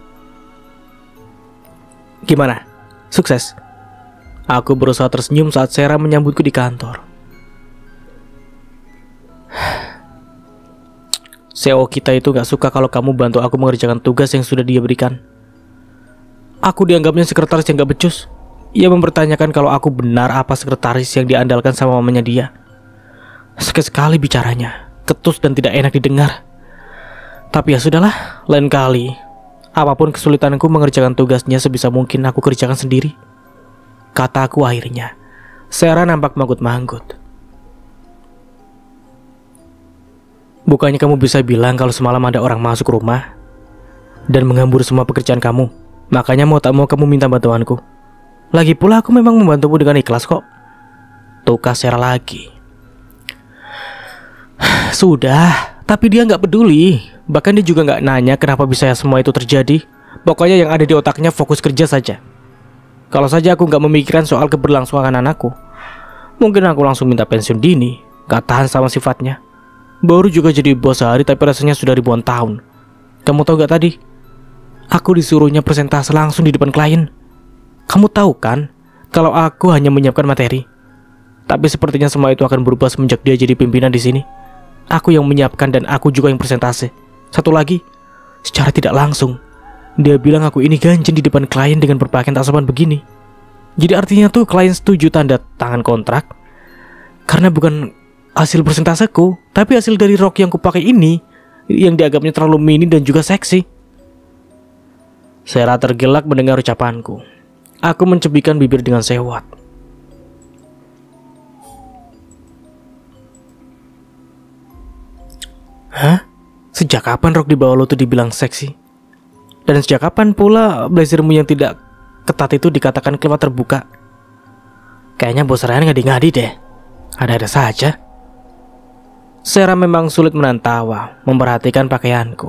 Speaker 1: Gimana? Sukses? Aku berusaha tersenyum saat Sera menyambutku di kantor. CEO kita itu gak suka kalau kamu bantu aku mengerjakan tugas yang sudah dia berikan. Aku dianggapnya sekretaris yang gak becus. Ia mempertanyakan kalau aku benar apa sekretaris yang diandalkan sama mamanya dia. Sekali-sekali bicaranya ketus dan tidak enak didengar. Tapi ya sudahlah, lain kali. Apapun kesulitanku mengerjakan tugasnya sebisa mungkin aku kerjakan sendiri, kataku akhirnya. Sarah nampak manggut-manggut. Bukannya kamu bisa bilang kalau semalam ada orang masuk rumah dan menghambur semua pekerjaan kamu? Makanya mau tak mau kamu minta bantuanku. Lagi pula aku memang membantumu dengan ikhlas kok, tukar Sarah lagi. Sudah, tapi dia nggak peduli. Bahkan dia juga nggak nanya kenapa bisa semua itu terjadi. Pokoknya yang ada di otaknya fokus kerja saja. Kalau saja aku nggak memikirkan soal keberlangsungan anakku, mungkin aku langsung minta pensiun dini. Gak tahan sama sifatnya. Baru juga jadi bos sehari tapi rasanya sudah ribuan tahun. Kamu tahu gak tadi? Aku disuruhnya presentasi langsung di depan klien. Kamu tahu kan kalau aku hanya menyiapkan materi. Tapi sepertinya semua itu akan berubah semenjak dia jadi pimpinan di sini. Aku yang menyiapkan dan aku juga yang presentasi. Satu lagi, secara tidak langsung dia bilang aku ini ganjen di depan klien dengan berpakaian tak sopan begini. Jadi artinya tuh klien setuju tanda tangan kontrak karena bukan hasil presentaseku, tapi hasil dari rok yang kupakai ini yang dianggapnya terlalu mini dan juga seksi. Sarah tergelak mendengar ucapanku. Aku mencebikkan bibir dengan sewot. Hah? Sejak kapan rok di bawah lo tuh dibilang seksi? Dan sejak kapan pula blazermu yang tidak ketat itu dikatakan kelewat terbuka? Kayaknya bos Ryan ngadi-ngadi deh. Ada-ada saja. Sarah memang sulit menahan tawa memperhatikan pakaianku.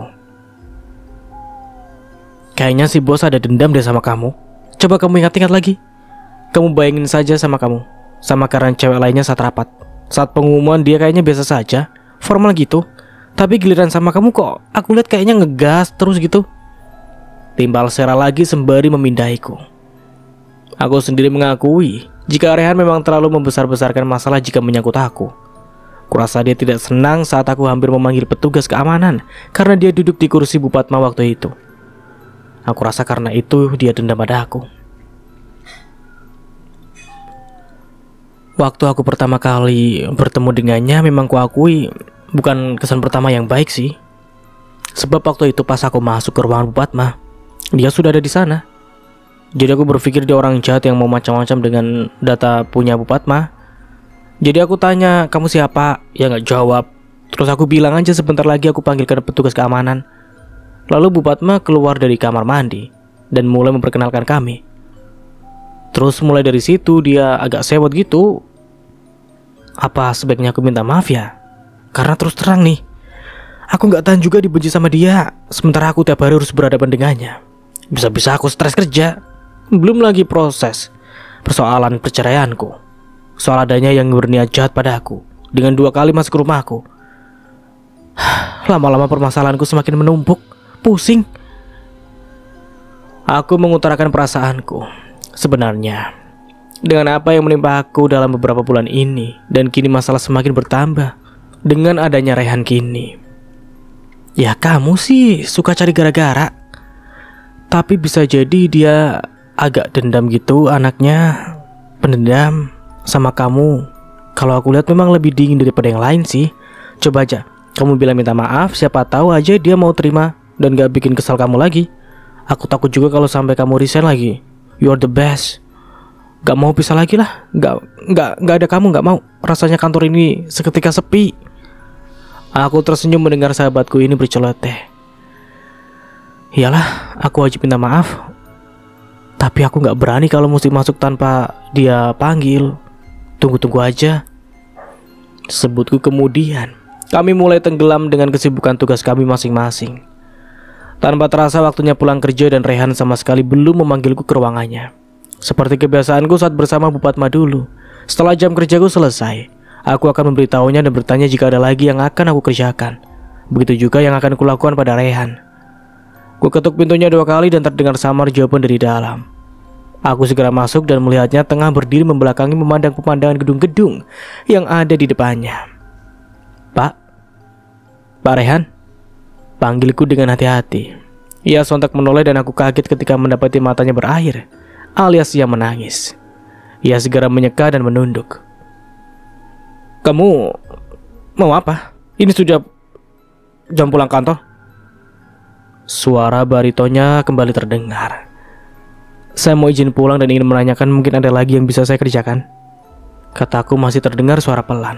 Speaker 1: Kayaknya si bos ada dendam deh sama kamu. Coba kamu ingat-ingat lagi. Kamu bayangin saja sama kamu, sama karena cewek lainnya saat rapat. Saat pengumuman dia kayaknya biasa saja, formal gitu. Tapi giliran sama kamu kok aku lihat kayaknya ngegas terus gitu. Timbal Sarah lagi sembari memindahiku. Aku sendiri mengakui jika Rehan memang terlalu membesar-besarkan masalah jika menyangkut aku. Kurasa dia tidak senang saat aku hampir memanggil petugas keamanan karena dia duduk di kursi Bu Padma waktu itu. Aku rasa karena itu dia dendam pada aku. Waktu aku pertama kali bertemu dengannya memang kuakui bukan kesan pertama yang baik sih. Sebab waktu itu pas aku masuk ke ruangan Bu Padma, dia sudah ada di sana. Jadi aku berpikir dia orang jahat yang mau macam-macam dengan data punya Bu Padma. Jadi aku tanya, kamu siapa? Ya nggak jawab. Terus aku bilang aja sebentar lagi aku panggilkan petugas keamanan. Lalu Bu Padma keluar dari kamar mandi dan mulai memperkenalkan kami. Terus mulai dari situ dia agak sewot gitu. Apa sebaiknya aku minta maaf ya? Karena terus terang nih, aku nggak tahan juga dibenci sama dia. Sementara aku tiap hari harus berhadapan dengannya. Bisa-bisa aku stres kerja. Belum lagi proses persoalan perceraianku, soal adanya yang berniat jahat pada aku dengan 2 kali masuk ke rumahku. Lama-lama permasalahanku semakin menumpuk. Pusing. Aku mengutarakan perasaanku. Sebenarnya dengan apa yang menimpa aku dalam beberapa bulan ini, dan kini masalah semakin bertambah dengan adanya Rehan kini. Ya kamu sih suka cari gara-gara. Tapi bisa jadi dia agak dendam gitu anaknya. Pendendam sama kamu. Kalau aku lihat memang lebih dingin daripada yang lain sih. Coba aja kamu bilang minta maaf, siapa tahu aja dia mau terima dan gak bikin kesal kamu lagi. Aku takut juga kalau sampai kamu resign lagi. You are the best. Gak mau pisah lagi lah. Gak ada kamu gak mau. Rasanya kantor ini seketika sepi. Aku tersenyum mendengar sahabatku ini berceloteh. Iyalah, aku wajib minta maaf. Tapi aku gak berani kalau mesti masuk tanpa dia panggil. Tunggu-tunggu aja, sebutku kemudian. Kami mulai tenggelam dengan kesibukan tugas kami masing-masing. Tanpa terasa waktunya pulang kerja dan Rehan sama sekali belum memanggilku ke ruangannya. Seperti kebiasaanku saat bersama Bu Padma dulu. Setelah jam kerjaku selesai, aku akan memberitahunya dan bertanya jika ada lagi yang akan aku kerjakan. Begitu juga yang akan kulakukan pada Rehan. Ku ketuk pintunya 2 kali dan terdengar samar jawaban dari dalam. Aku segera masuk dan melihatnya tengah berdiri membelakangi memandang pemandangan gedung-gedung yang ada di depannya. Pak Rehan? Panggilku dengan hati-hati. Ia sontak menoleh dan aku kaget ketika mendapati matanya berair, alias ia menangis. Ia segera menyeka dan menunduk. Kamu mau apa? Ini sudah jam pulang kantor. Suara baritonya kembali terdengar. Saya mau izin pulang dan ingin menanyakan mungkin ada lagi yang bisa saya kerjakan. Kataku masih terdengar suara pelan.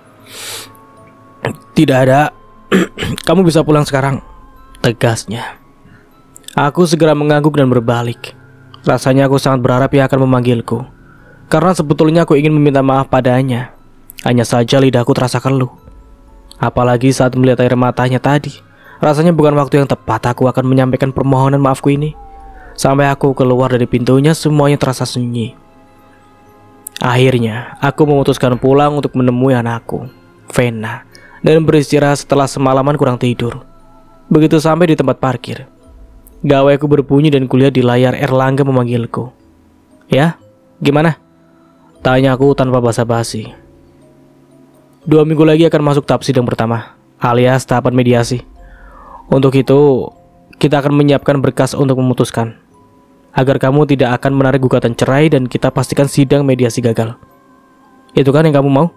Speaker 1: Tidak ada. Kamu bisa pulang sekarang, tegasnya. Aku segera mengangguk dan berbalik. Rasanya aku sangat berharap ia akan memanggilku, karena sebetulnya aku ingin meminta maaf padanya. Hanya saja lidahku terasa keluh. Apalagi saat melihat air matanya tadi. Rasanya bukan waktu yang tepat aku akan menyampaikan permohonan maafku ini. Sampai aku keluar dari pintunya, semuanya terasa sunyi. Akhirnya, aku memutuskan pulang untuk menemui anakku, Vena, dan beristirahat setelah semalaman kurang tidur. Begitu sampai di tempat parkir, gawaiku berbunyi dan kulihat di layar Erlangga memanggilku. Ya, gimana? Tanyaku tanpa basa-basi. 2 minggu lagi akan masuk tahap sidang pertama, alias tahapan mediasi. Untuk itu, kita akan menyiapkan berkas untuk memutuskan, agar kamu tidak akan menarik gugatan cerai dan kita pastikan sidang mediasi gagal. Itu kan yang kamu mau?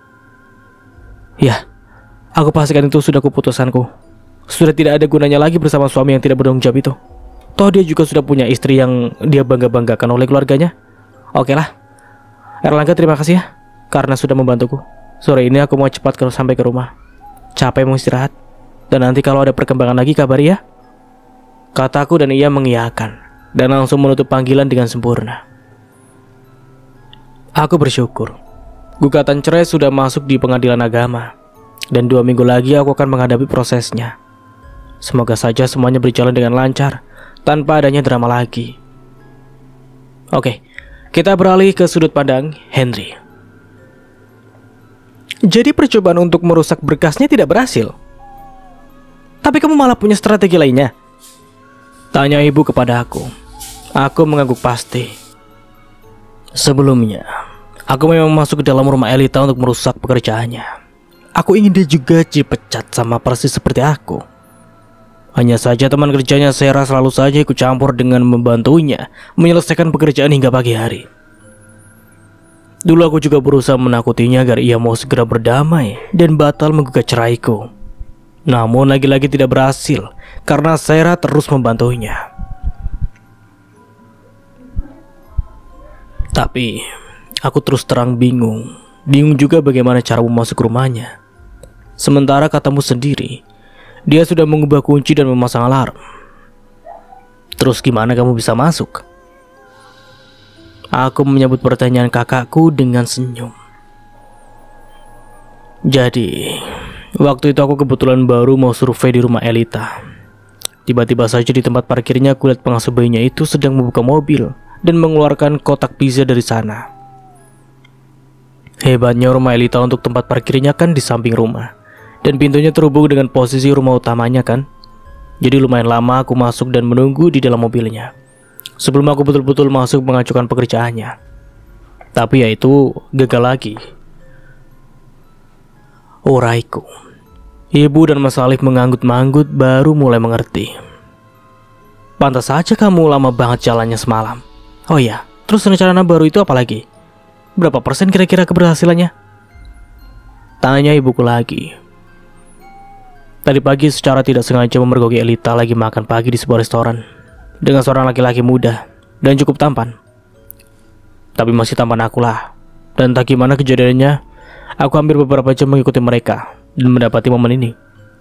Speaker 1: Ya, aku pastikan itu sudah keputusanku. Sudah tidak ada gunanya lagi bersama suami yang tidak bertanggung jawab itu. Toh dia juga sudah punya istri yang dia bangga-banggakan oleh keluarganya. Oke lah, Erlangga, terima kasih ya karena sudah membantuku. Sore ini aku mau cepat sampai ke rumah. Capek mau istirahat. Dan nanti kalau ada perkembangan lagi kabari ya. Kataku dan ia mengiyakan dan langsung menutup panggilan dengan sempurna. Aku bersyukur gugatan cerai sudah masuk di pengadilan agama, dan 2 minggu lagi aku akan menghadapi prosesnya. Semoga saja semuanya berjalan dengan lancar tanpa adanya drama lagi. Oke, kita beralih ke sudut pandang Henry. Jadi percobaan untuk merusak berkasnya tidak berhasil, tapi kamu malah punya strategi lainnya? Tanya ibu kepada aku. Aku mengangguk pasti. Sebelumnya, aku memang masuk ke dalam rumah Elita untuk merusak pekerjaannya. Aku ingin dia juga dipecat sama persis seperti aku. Hanya saja teman kerjanya Sarah selalu saja ikut campur dengan membantunya menyelesaikan pekerjaan hingga pagi hari. Dulu aku juga berusaha menakutinya agar ia mau segera berdamai dan batal menggugat ceraiku. Namun lagi-lagi tidak berhasil karena Sarah terus membantunya. Tapi aku terus terang bingung juga bagaimana cara masuk rumahnya. Sementara katamu sendiri, dia sudah mengubah kunci dan memasang alarm. Terus gimana kamu bisa masuk? Aku menyambut pertanyaan kakakku dengan senyum. Jadi, waktu itu aku kebetulan baru mau survei di rumah Elita. Tiba-tiba saja di tempat parkirnya aku lihat pengasuh bayinya itu sedang membuka mobil dan mengeluarkan kotak pizza dari sana. Hebatnya rumah Elita untuk tempat parkirnya kan di samping rumah, dan pintunya terhubung dengan posisi rumah utamanya kan. Jadi lumayan lama aku masuk dan menunggu di dalam mobilnya sebelum aku betul-betul masuk mengajukan pekerjaannya. Tapi ya itu gagal lagi. Uraiku. Ibu dan Mas Alif menganggut-manggut baru mulai mengerti. Pantas saja kamu lama banget jalannya semalam. Oh iya, terus rencana baru itu apa lagi? Berapa persen kira-kira keberhasilannya? Tanya ibuku lagi. Tadi pagi secara tidak sengaja memergoki Elita lagi makan pagi di sebuah restoran dengan seorang laki-laki muda dan cukup tampan. Tapi masih tampan akulah. Dan tak gimana kejadiannya, aku hampir beberapa jam mengikuti mereka dan mendapati momen ini.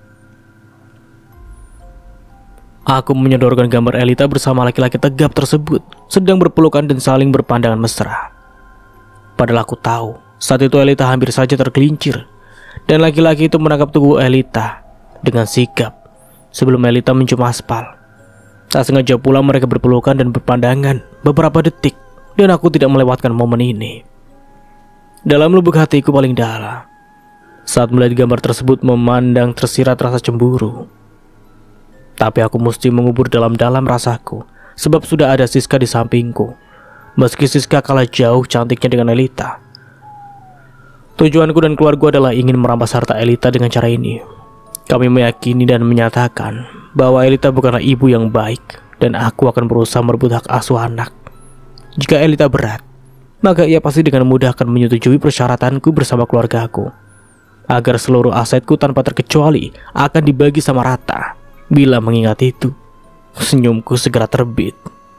Speaker 1: Aku menyodorkan gambar Elita bersama laki-laki tegap tersebut sedang berpelukan dan saling berpandangan mesra. Padahal aku tahu saat itu Elita hampir saja tergelincir, dan laki-laki itu menangkap tubuh Elita dengan sigap sebelum Elita mencium aspal. Tak sengaja pula mereka berpelukan dan berpandangan beberapa detik, dan aku tidak melewatkan momen ini. Dalam lubuk hatiku paling dalam, saat melihat gambar tersebut memandang tersirat rasa cemburu. Tapi aku mesti mengubur dalam-dalam rasaku, sebab sudah ada Siska di sampingku. Meski Siska kalah jauh cantiknya dengan Elita. Tujuanku dan keluarga adalah ingin merampas harta Elita dengan cara ini. Kami meyakini dan menyatakan bahwa Elita bukanlah ibu yang baik, dan aku akan berusaha merebut hak asuh anak. Jika Elita berat, maka ia pasti dengan mudah akan menyetujui persyaratanku bersama keluargaku, agar seluruh asetku tanpa terkecuali akan dibagi sama rata. Bila mengingat itu, senyumku segera terbit.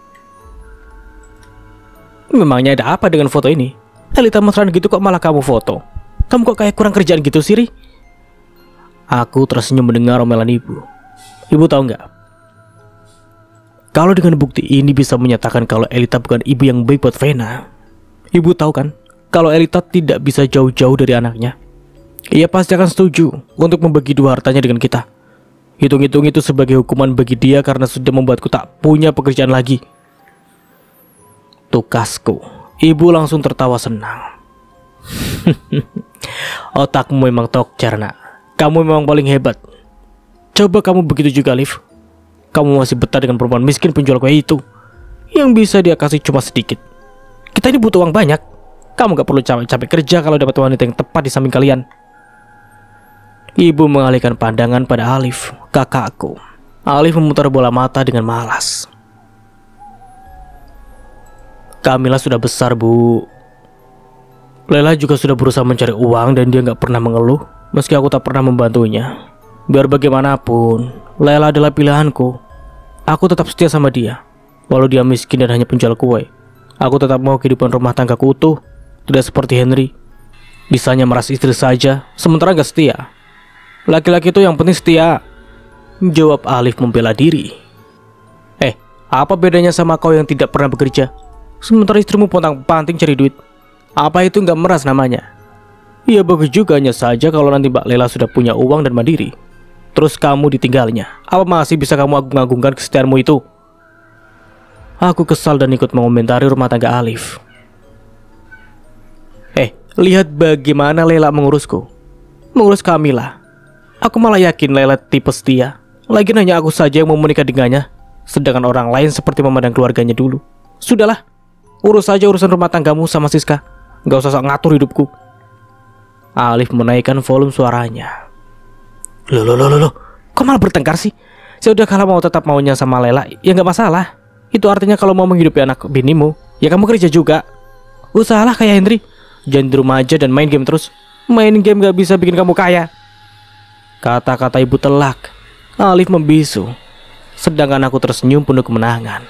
Speaker 1: Memangnya ada apa dengan foto ini? Elita mesra gitu kok malah kamu foto? Kamu kok kayak kurang kerjaan gitu sih, Ri? Aku tersenyum mendengar omelan ibu. Ibu tahu nggak? Kalau dengan bukti ini bisa menyatakan kalau Elita bukan ibu yang baik buat Vena. Ibu tahu kan, kalau Elita tidak bisa jauh-jauh dari anaknya. Ia pasti akan setuju untuk membagi dua hartanya dengan kita. Hitung-hitung itu sebagai hukuman bagi dia karena sudah membuatku tak punya pekerjaan lagi. Tukasku. Ibu langsung tertawa senang. Otakmu memang tokcer, nak. Kamu memang paling hebat. Coba kamu begitu juga, Liv. Kamu masih betah dengan perempuan miskin penjual kue itu, yang bisa dia kasih cuma sedikit. Kita ini butuh uang banyak. Kamu gak perlu capek-capek kerja kalau dapat wanita yang tepat di samping kalian. Ibu mengalihkan pandangan pada Alif, kakakku. Alif memutar bola mata dengan malas. Kamila sudah besar, Bu. Lela juga sudah berusaha mencari uang dan dia gak pernah mengeluh, meski aku tak pernah membantunya. Biar bagaimanapun, Lela adalah pilihanku. Aku tetap setia sama dia. Walau dia miskin dan hanya penjual kue, aku tetap mau kehidupan rumah tanggaku utuh. Tidak seperti Henry, bisanya meras istri saja, sementara gak setia. Laki-laki itu yang penting setia, jawab Alif membela diri. Apa bedanya sama kau yang tidak pernah bekerja, sementara istrimu pontang-panting cari duit? Apa itu gak meras namanya? Ya bagus juga, hanya saja kalau nanti Mbak Lela sudah punya uang dan mandiri, terus kamu ditinggalnya. Apa masih bisa kamu agung-agungkan kesetiaanmu itu? Aku kesal dan ikut mengomentari rumah tangga Alif. Lihat bagaimana Lela mengurusku, mengurus Kamila. Aku malah yakin Lela tipe setia. Lagian hanya aku saja yang mau menikah dengannya, sedangkan orang lain seperti memandang keluarganya dulu. Sudahlah, urus saja urusan rumah tanggamu sama Siska. Gak usah sok ngatur hidupku. Alif menaikkan volume suaranya. Loh, kok malah bertengkar sih? Saya udah kalau mau tetap maunya sama Lela, ya gak masalah. Itu artinya kalau mau menghidupi anak binimu, ya kamu kerja juga. Usahalah kayak Henry. Jangan di rumah aja dan main game terus. Main game gak bisa bikin kamu kaya. Kata-kata ibu telak. Alif membisu, sedangkan aku tersenyum penuh kemenangan.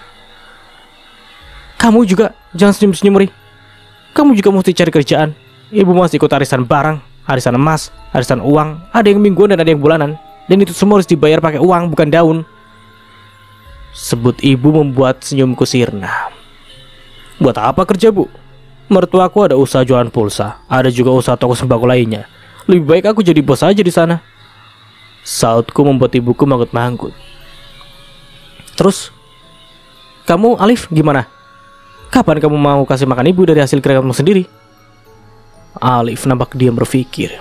Speaker 1: Kamu juga jangan senyum-senyum, Ri. Kamu juga mesti cari kerjaan. Ibu masih ikut arisan barang, arisan emas, arisan uang. Ada yang mingguan dan ada yang bulanan. Dan itu semua harus dibayar pakai uang, bukan daun. Sebut ibu membuat senyumku sirna. Buat apa kerja, Bu? Mertuaku ada usaha jualan pulsa, ada juga usaha toko sembako lainnya. Lebih baik aku jadi bos aja di sana. Sautku membuat ibuku manggut-manggut. Terus, kamu Alif gimana? Kapan kamu mau kasih makan ibu dari hasil keringatmu sendiri? Alif nampak diam berpikir.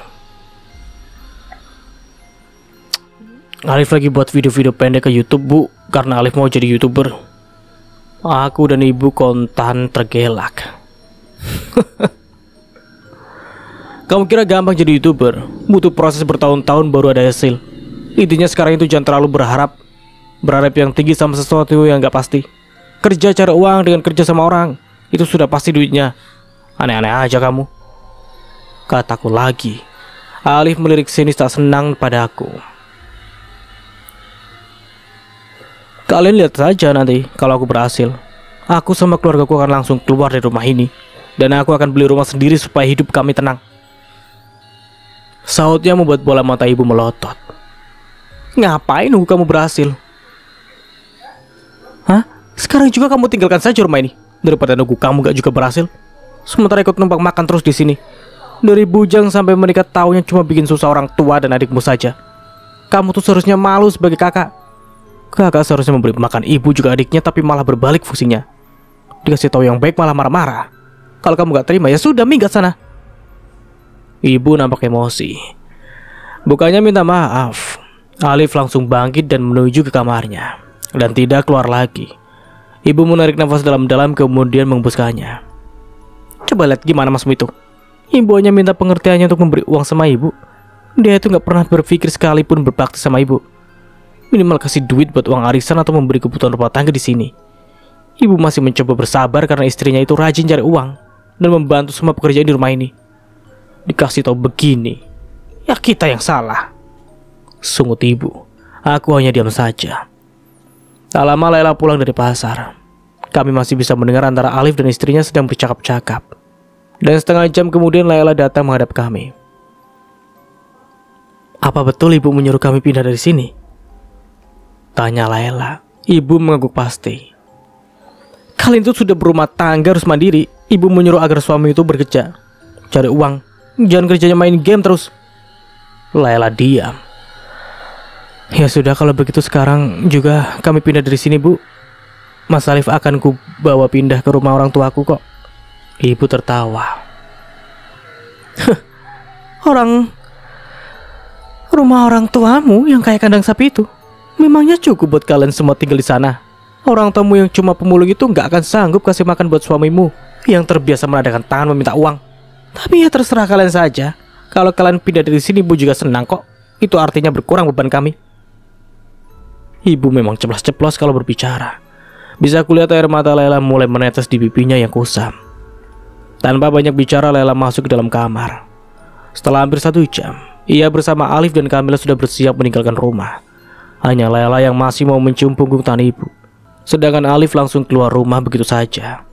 Speaker 1: Alif lagi buat video-video pendek ke YouTube, Bu, karena Alif mau jadi YouTuber. Aku dan ibu kontan tergelak. Kamu kira gampang jadi YouTuber? Butuh proses bertahun-tahun baru ada hasil. Intinya sekarang itu jangan terlalu berharap yang tinggi sama sesuatu yang gak pasti. Kerja cari uang dengan kerja sama orang, itu sudah pasti duitnya. Aneh-aneh aja kamu, kataku lagi. Alif melirik sinis tak senang padaku. Kalian lihat saja nanti kalau aku berhasil. Aku sama keluargaku akan langsung keluar dari rumah ini, dan aku akan beli rumah sendiri supaya hidup kami tenang. Sautnya membuat bola mata ibu melotot. Ngapain nunggu kamu berhasil? Hah? Sekarang juga kamu tinggalkan saja rumah ini, daripada nunggu kamu gak juga berhasil. Sementara ikut numpang makan terus di sini. Dari bujang sampai menikah tahunnya cuma bikin susah orang tua dan adikmu saja. Kamu tuh seharusnya malu sebagai kakak. Kakak seharusnya memberi makan ibu juga adiknya, tapi malah berbalik fungsinya. Dikasih tahu yang baik malah marah-marah. Kalau kamu gak terima ya sudah, minggat sana. Ibu nampak emosi. Bukannya minta maaf, Alif langsung bangkit dan menuju ke kamarnya, dan tidak keluar lagi. Ibu menarik nafas dalam-dalam kemudian menghembuskannya. Coba lihat gimana masmu itu. Ibu hanya minta pengertiannya untuk memberi uang sama ibu. Dia itu gak pernah berpikir sekalipun berbakti sama ibu. Minimal kasih duit buat uang arisan atau memberi kebutuhan rumah tangga di sini. Ibu masih mencoba bersabar karena istrinya itu rajin cari uang dan membantu semua pekerjaan di rumah ini. Dikasih tahu begini, ya kita yang salah. Sungut ibu. Aku hanya diam saja. Tak lama Laila pulang dari pasar. Kami masih bisa mendengar antara Alif dan istrinya sedang bercakap-cakap. Dan setengah jam kemudian Laila datang menghadap kami. "Apa betul ibu menyuruh kami pindah dari sini?" tanya Laila. Ibu mengangguk pasti. "Kalian itu sudah berumah tangga, harus mandiri. Ibu menyuruh agar suami itu bekerja, cari uang. Jangan kerjanya main game terus." Laila diam. "Ya sudah, kalau begitu sekarang juga kami pindah dari sini, Bu. Mas Alif akan ku bawa pindah ke rumah orang tuaku kok." Ibu tertawa. Rumah orang tuamu yang kayak kandang sapi itu, memangnya cukup buat kalian semua tinggal di sana? Orang tamu yang cuma pemulung itu nggak akan sanggup kasih makan buat suamimu yang terbiasa menadahkan tangan meminta uang. Tapi ya terserah kalian saja. Kalau kalian pindah dari sini, Bu juga senang kok. Itu artinya berkurang beban kami." Ibu memang ceplas-ceplos kalau berbicara. Bisa kulihat air mata Laila mulai menetes di pipinya yang kusam. Tanpa banyak bicara, Laila masuk ke dalam kamar. Setelah hampir 1 jam, ia bersama Alif dan Kamila sudah bersiap meninggalkan rumah. Hanya Laila yang masih mau mencium punggung tangan ibu. Sedangkan Alif langsung keluar rumah begitu saja.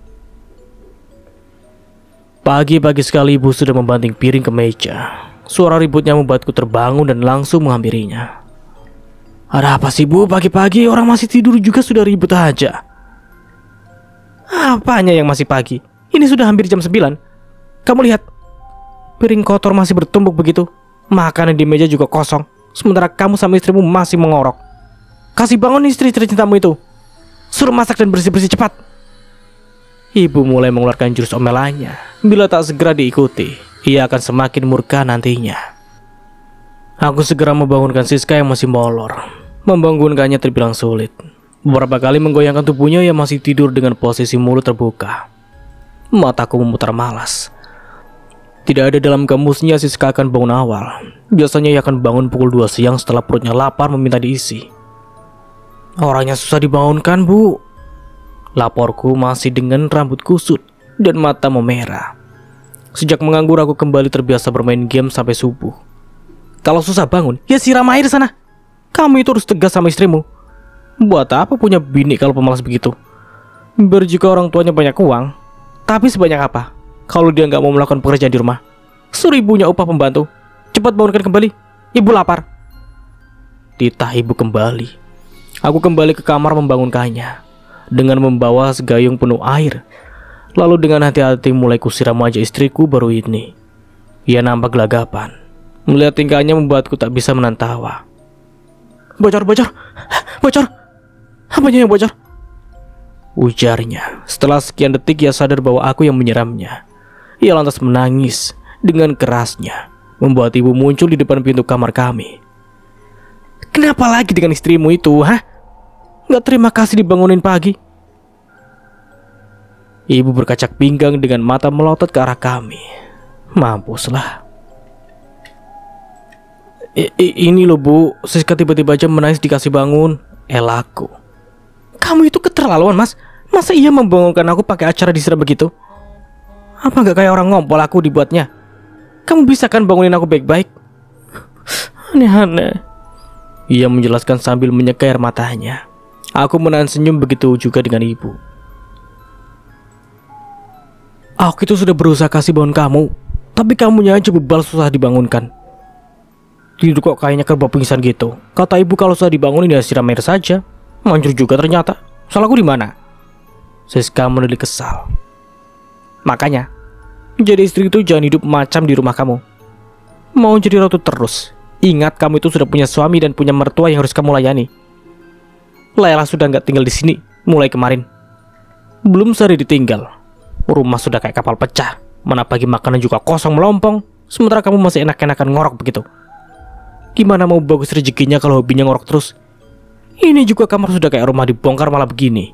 Speaker 1: Pagi-pagi sekali ibu sudah membanting piring ke meja. Suara ributnya membuatku terbangun dan langsung menghampirinya. "Ada apa sih, Bu? Pagi-pagi orang masih tidur juga sudah ribut aja." "Apanya yang masih pagi? Ini sudah hampir jam 9. Kamu lihat, piring kotor masih bertumpuk begitu. Makanan di meja juga kosong. Sementara kamu sama istrimu masih mengorok. Kasih bangun istri cintamu itu. Suruh masak dan bersih-bersih cepat." Ibu mulai mengeluarkan jurus omelannya. Bila tak segera diikuti, ia akan semakin murka nantinya. Aku segera membangunkan Siska yang masih molor. Membangunkannya terbilang sulit. Beberapa kali menggoyangkan tubuhnya yang masih tidur dengan posisi mulut terbuka. Mataku memutar malas. Tidak ada dalam kamusnya Siska akan bangun awal. Biasanya ia akan bangun pukul 2 siang setelah perutnya lapar meminta diisi. "Orangnya susah dibangunkan, Bu," laporku masih dengan rambut kusut dan mata memerah. Sejak menganggur aku kembali terbiasa bermain game sampai subuh. Kalau susah bangun, ya siram air sana. Kamu itu harus tegas sama istrimu. Buat apa punya bini kalau pemalas begitu? Biar juga orang tuanya banyak uang. Tapi sebanyak apa kalau dia nggak mau melakukan pekerjaan di rumah? Suruh ibunya upah pembantu. Cepat bangunkan kembali, ibu lapar. Titah ibu kembali. Aku kembali ke kamar membangunkannya dengan membawa segayung penuh air. Lalu dengan hati-hati mulai kusiram wajah istriku baru ini. Ia nampak gelagapan. Melihat tingkahnya membuatku tak bisa menahan tawa. Bocor. Apanya yang bocor? Ujarnya. Setelah sekian detik ia sadar bahwa aku yang menyiramnya. Ia lantas menangis dengan kerasnya, membuat ibu muncul di depan pintu kamar kami. Kenapa lagi dengan istrimu itu, hah? Gak terima kasih dibangunin pagi. Ibu berkacak pinggang dengan mata melotot ke arah kami. Mampuslah. Ini loh, Bu, Siska tiba-tiba aja menangis dikasih bangun. Elakku. Kamu itu keterlaluan, Mas. Masa ia membangunkan aku pakai acara disiram begitu? Apa gak kayak orang ngompol aku dibuatnya? Kamu bisa kan bangunin aku baik-baik? Aneh-aneh. Ia menjelaskan sambil menyeka air matanya. Aku menahan senyum, begitu juga dengan ibu. Aku itu sudah berusaha kasih bangun kamu, tapi kamunya aja bebal susah dibangunkan. Tidur kok kayaknya kerbau pingsan gitu. Kata ibu kalau susah dibangunin ya siram air saja. Manjur juga ternyata. Salahku di mana? Siska menilik kesal. Makanya, jadi istri itu jangan hidup macam di rumah kamu. Mau jadi ratu terus. Ingat kamu itu sudah punya suami dan punya mertua yang harus kamu layani. Laila sudah nggak tinggal di sini mulai kemarin. Belum sehari ditinggal, rumah sudah kayak kapal pecah. Mana pagi makanan juga kosong melompong. Sementara kamu masih enak-enakan ngorok begitu. Gimana mau bagus rezekinya kalau hobinya ngorok terus? Ini juga kamar sudah kayak rumah dibongkar malah begini.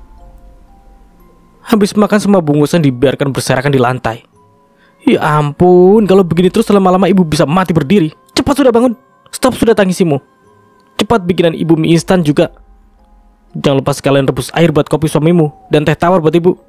Speaker 1: Habis makan semua bungkusan dibiarkan berserakan di lantai. Ya ampun, kalau begini terus lama-lama ibu bisa mati berdiri. Cepat sudah bangun. Stop sudah tangisimu. Cepat bikinan ibu mie instan juga. Jangan lupa sekalian rebus air buat kopi suamimu dan teh tawar buat ibu.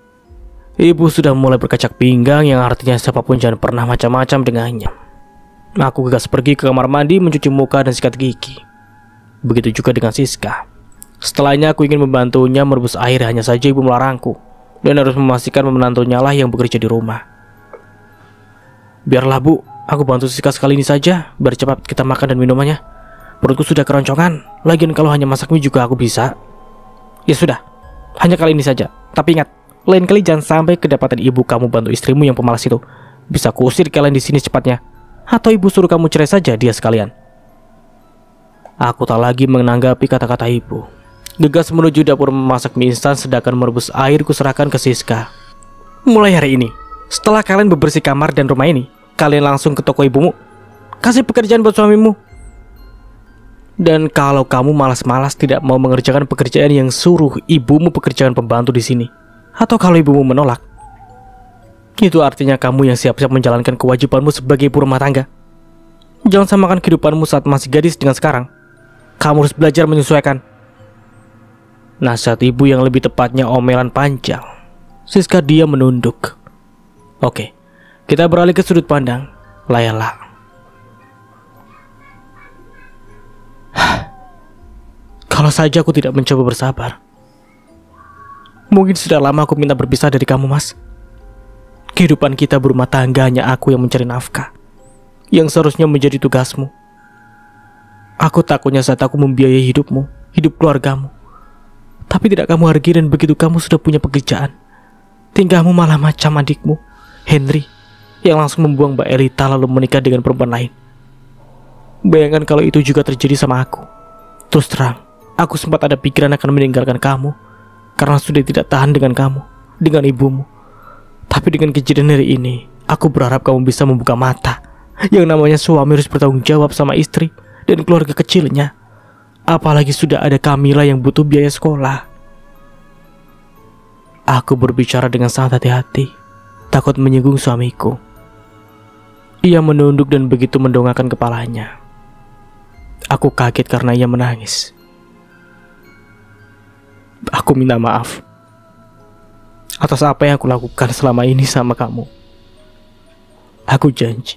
Speaker 1: Ibu sudah mulai berkacak pinggang yang artinya siapapun jangan pernah macam-macam dengannya. Aku gegas pergi ke kamar mandi mencuci muka dan sikat gigi. Begitu juga dengan Siska. Setelahnya aku ingin membantunya merebus air, hanya saja ibu melarangku dan harus memastikan menantunya lah yang bekerja di rumah. Biarlah bu, aku bantu Siska sekali ini saja, biar cepat kita makan dan minumannya. Perutku sudah keroncongan, lagian kalau hanya masak mie juga aku bisa. Ya sudah, hanya kali ini saja. Tapi ingat, lain kali jangan sampai kedapatan ibu kamu bantu istrimu yang pemalas itu. Bisa kuusir kalian di sini cepatnya. Atau ibu suruh kamu cerai saja dia sekalian. Aku tak lagi menanggapi kata-kata ibu. Gegas menuju dapur memasak mie instan, sedangkan merebus air kuserahkan ke Siska. Mulai hari ini, setelah kalian bebersih kamar dan rumah ini, kalian langsung ke toko ibumu. Kasih pekerjaan buat suamimu. Dan kalau kamu malas-malas tidak mau mengerjakan pekerjaan yang suruh ibumu pekerjaan pembantu di sini, atau kalau ibumu menolak, itu artinya kamu yang siap-siap menjalankan kewajibanmu sebagai ibu rumah tangga. Jangan samakan kehidupanmu saat masih gadis dengan sekarang. Kamu harus belajar menyesuaikan. Nasihat ibu yang lebih tepatnya omelan panjang. Siska dia menunduk. Oke, kita beralih ke sudut pandang Layla. Kalau saja aku tidak mencoba bersabar. Mungkin sudah lama aku minta berpisah dari kamu, Mas. Kehidupan kita berumah tangga hanya aku yang mencari nafkah, yang seharusnya menjadi tugasmu. Aku takutnya saat aku membiayai hidupmu, hidup keluargamu, tapi tidak kamu hargai, dan begitu kamu sudah punya pekerjaan, tingkahmu malah macam adikmu, Henry, yang langsung membuang Mbak Elita lalu menikah dengan perempuan lain. Bayangkan kalau itu juga terjadi sama aku. Terus terang, aku sempat ada pikiran akan meninggalkan kamu karena sudah tidak tahan dengan kamu, dengan ibumu. Tapi dengan kejadian hari ini, aku berharap kamu bisa membuka mata. Yang namanya suami harus bertanggung jawab sama istri dan keluarga kecilnya. Apalagi sudah ada Kamila yang butuh biaya sekolah. Aku berbicara dengan sangat hati-hati, takut menyinggung suamiku. Ia menunduk dan begitu mendongakkan kepalanya. Aku kaget karena ia menangis. Aku minta maaf atas apa yang aku lakukan selama ini sama kamu. Aku janji,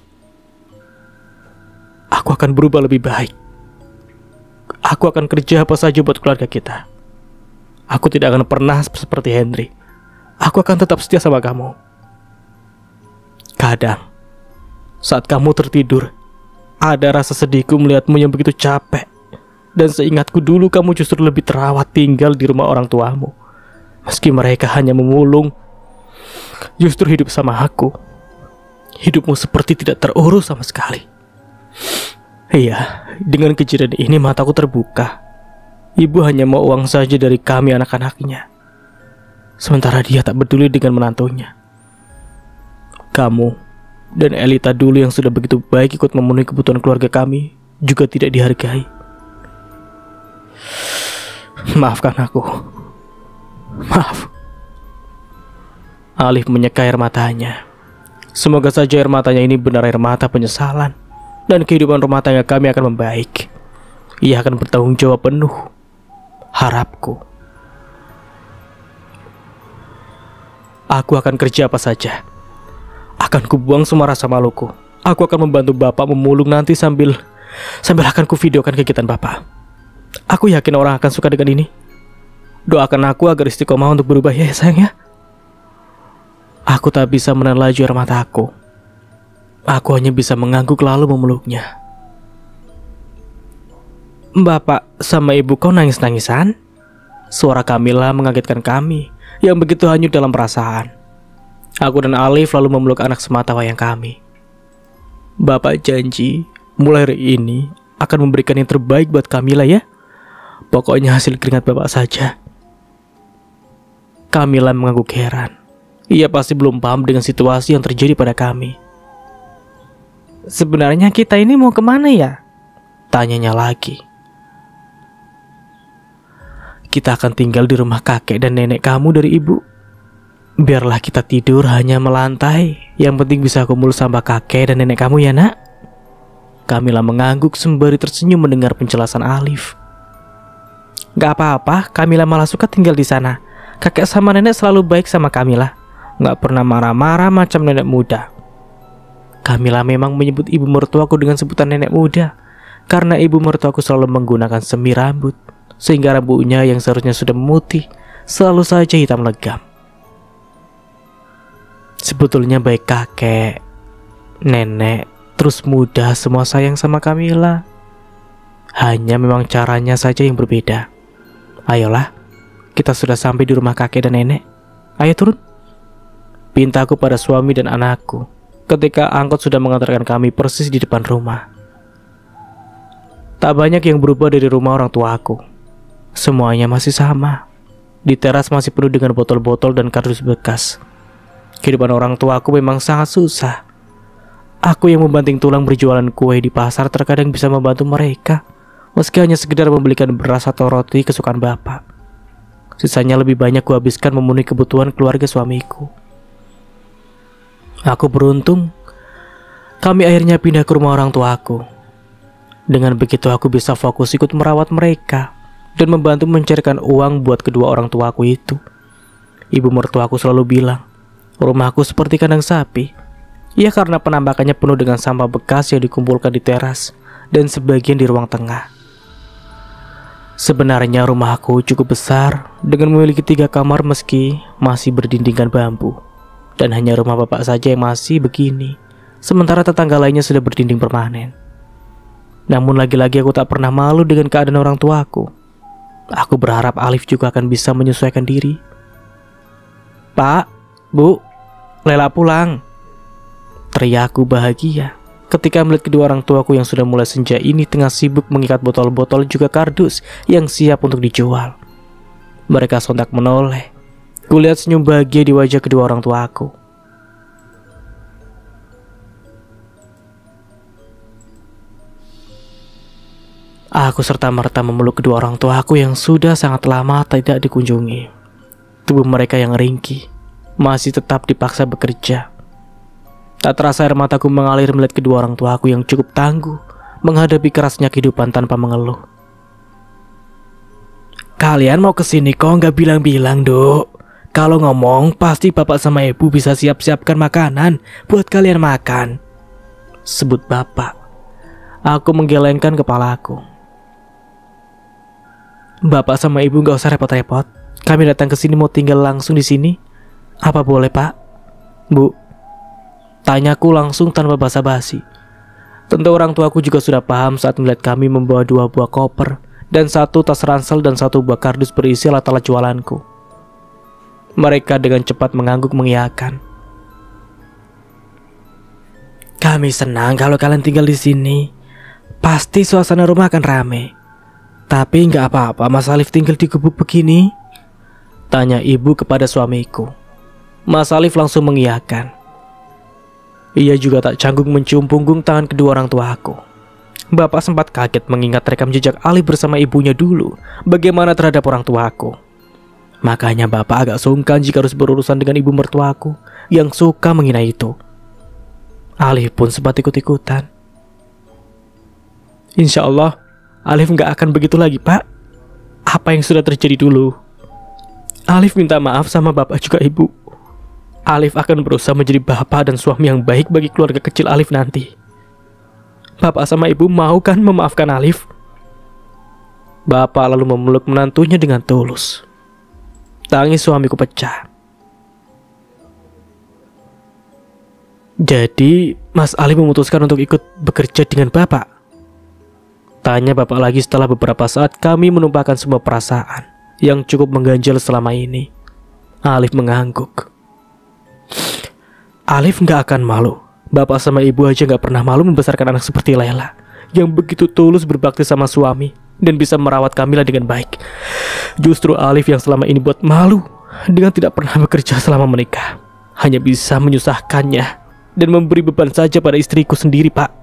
Speaker 1: aku akan berubah lebih baik. Aku akan kerja apa saja buat keluarga kita. Aku tidak akan pernah seperti Henry. Aku akan tetap setia sama kamu. Kadang, saat kamu tertidur, ada rasa sedihku melihatmu yang begitu capek. Dan seingatku dulu kamu justru lebih terawat tinggal di rumah orang tuamu. Meski mereka hanya memulung, justru hidup sama aku. Hidupmu seperti tidak terurus sama sekali. Iya, dengan kejadian ini mataku terbuka. Ibu hanya mau uang saja dari kami anak-anaknya, sementara dia tak peduli dengan menantunya. Kamu dan Elita dulu yang sudah begitu baik ikut memenuhi kebutuhan keluarga kami juga tidak dihargai. Maafkan aku. Maaf. Alif menyeka air matanya. Semoga saja air matanya ini benar air mata penyesalan, dan kehidupan rumah tangga kami akan membaik. Ia akan bertanggung jawab penuh. Harapku. Aku akan kerja apa saja. Akan kubuang semua rasa maluku. Aku akan membantu bapak memulung nanti sambil akan kuvideokan kegiatan bapak. Aku yakin orang akan suka dengan ini. Doakan aku agar istiqomah untuk berubah ya sayang ya. Aku tak bisa menahan laju air mataku. Aku hanya bisa mengangguk lalu memeluknya. Bapak sama ibu kau nangis-nangisan? Suara Kamila mengagetkan kami yang begitu hanyut dalam perasaan. Aku dan Alif lalu memeluk anak semata wayang kami. Bapak janji mulai hari ini akan memberikan yang terbaik buat Kamila ya. Pokoknya hasil keringat bapak saja. Kamila mengangguk heran. Ia pasti belum paham dengan situasi yang terjadi pada kami. Sebenarnya kita ini mau kemana ya? Tanyanya lagi. Kita akan tinggal di rumah kakek dan nenek kamu dari ibu. Biarlah kita tidur hanya melantai. Yang penting bisa kumpul sama kakek dan nenek kamu ya nak. Kamila mengangguk sembari tersenyum mendengar penjelasan Alif. Gak apa-apa, Kamila malah suka tinggal di sana. Kakek sama nenek selalu baik sama Kamila. Gak pernah marah-marah macam nenek muda. Kamila memang menyebut ibu mertuaku dengan sebutan nenek muda karena ibu mertuaku selalu menggunakan semi rambut, sehingga rambutnya yang seharusnya sudah memutih selalu saja hitam legam. Sebetulnya baik kakek, nenek, terus muda semua sayang sama Kamila. Hanya memang caranya saja yang berbeda. Ayolah, kita sudah sampai di rumah kakek dan nenek. Ayo turun, pintaku pada suami dan anakku ketika angkot sudah mengantarkan kami persis di depan rumah. Tak banyak yang berubah dari rumah orang tuaku. Semuanya masih sama. Di teras masih penuh dengan botol-botol dan kardus bekas. Kehidupan orang tuaku memang sangat susah. Aku yang membanting tulang berjualan kue di pasar terkadang bisa membantu mereka, meski hanya sekedar membelikan beras atau roti kesukaan bapak. Sisanya lebih banyak kuhabiskan memenuhi kebutuhan keluarga suamiku. Aku beruntung, kami akhirnya pindah ke rumah orang tuaku. Dengan begitu aku bisa fokus ikut merawat mereka dan membantu mencarikan uang buat kedua orang tuaku itu. Ibu mertuaku selalu bilang, rumahku seperti kandang sapi. Ya, karena penampakannya penuh dengan sampah bekas yang dikumpulkan di teras dan sebagian di ruang tengah. Sebenarnya rumahku cukup besar dengan memiliki 3 kamar meski masih berdindingkan bambu. Dan hanya rumah bapak saja yang masih begini, sementara tetangga lainnya sudah berdinding permanen. Namun lagi-lagi aku tak pernah malu dengan keadaan orang tuaku. Aku berharap Alif juga akan bisa menyesuaikan diri. Pak, Bu, Lela pulang, teriakku bahagia ketika melihat kedua orang tuaku yang sudah mulai senja ini tengah sibuk mengikat botol-botol juga kardus yang siap untuk dijual. Mereka sontak menoleh. Kulihat senyum bahagia di wajah kedua orang tuaku. Aku serta-merta memeluk kedua orang tuaku yang sudah sangat lama tidak dikunjungi. Tubuh mereka yang ringkih masih tetap dipaksa bekerja. Tak terasa air mataku mengalir melihat kedua orang tuaku yang cukup tangguh menghadapi kerasnya kehidupan tanpa mengeluh. Kalian mau kesini kok nggak bilang-bilang, Dok? Kalau ngomong pasti bapak sama ibu bisa siap-siapkan makanan buat kalian makan, sebut bapak. Aku menggelengkan kepalaku. Bapak sama ibu nggak usah repot-repot. Kami datang ke sini mau tinggal langsung di sini. Apa boleh, Pak? Bu, tanyaku langsung tanpa basa-basi. Tentu orang tuaku juga sudah paham saat melihat kami membawa 2 buah koper dan 1 tas ransel dan 1 buah kardus berisi alat-alat jualanku. Mereka dengan cepat mengangguk mengiyakan. Kami senang kalau kalian tinggal di sini. Pasti suasana rumah akan rame. Tapi nggak apa-apa Mas Alif tinggal di gubuk begini? Tanya ibu kepada suamiku. Mas Alif langsung mengiyakan. Ia juga tak canggung mencium punggung tangan kedua orang tuaku. Bapak sempat kaget mengingat rekam jejak Alif bersama ibunya dulu bagaimana terhadap orang tuaku. Makanya bapak agak sungkan jika harus berurusan dengan ibu mertuaku yang suka menghina itu. Alif pun sempat ikut-ikutan. Insya Allah, Alif nggak akan begitu lagi, Pak. Apa yang sudah terjadi dulu? Alif minta maaf sama bapak juga ibu. Alif akan berusaha menjadi bapak dan suami yang baik bagi keluarga kecil Alif nanti. Bapak sama ibu mau kan memaafkan Alif? Bapak lalu memeluk menantunya dengan tulus. Tangis suamiku pecah. Jadi, Mas Alif memutuskan untuk ikut bekerja dengan bapak? Tanya bapak lagi setelah beberapa saat kami menumpahkan semua perasaan yang cukup mengganjal selama ini. Alif mengangguk. Alif gak akan malu. Bapak sama ibu aja gak pernah malu membesarkan anak seperti Lela, yang begitu tulus berbakti sama suami dan bisa merawat Kamila dengan baik. Justru Alif yang selama ini buat malu dengan tidak pernah bekerja selama menikah, hanya bisa menyusahkannya dan memberi beban saja pada istriku sendiri, Pak.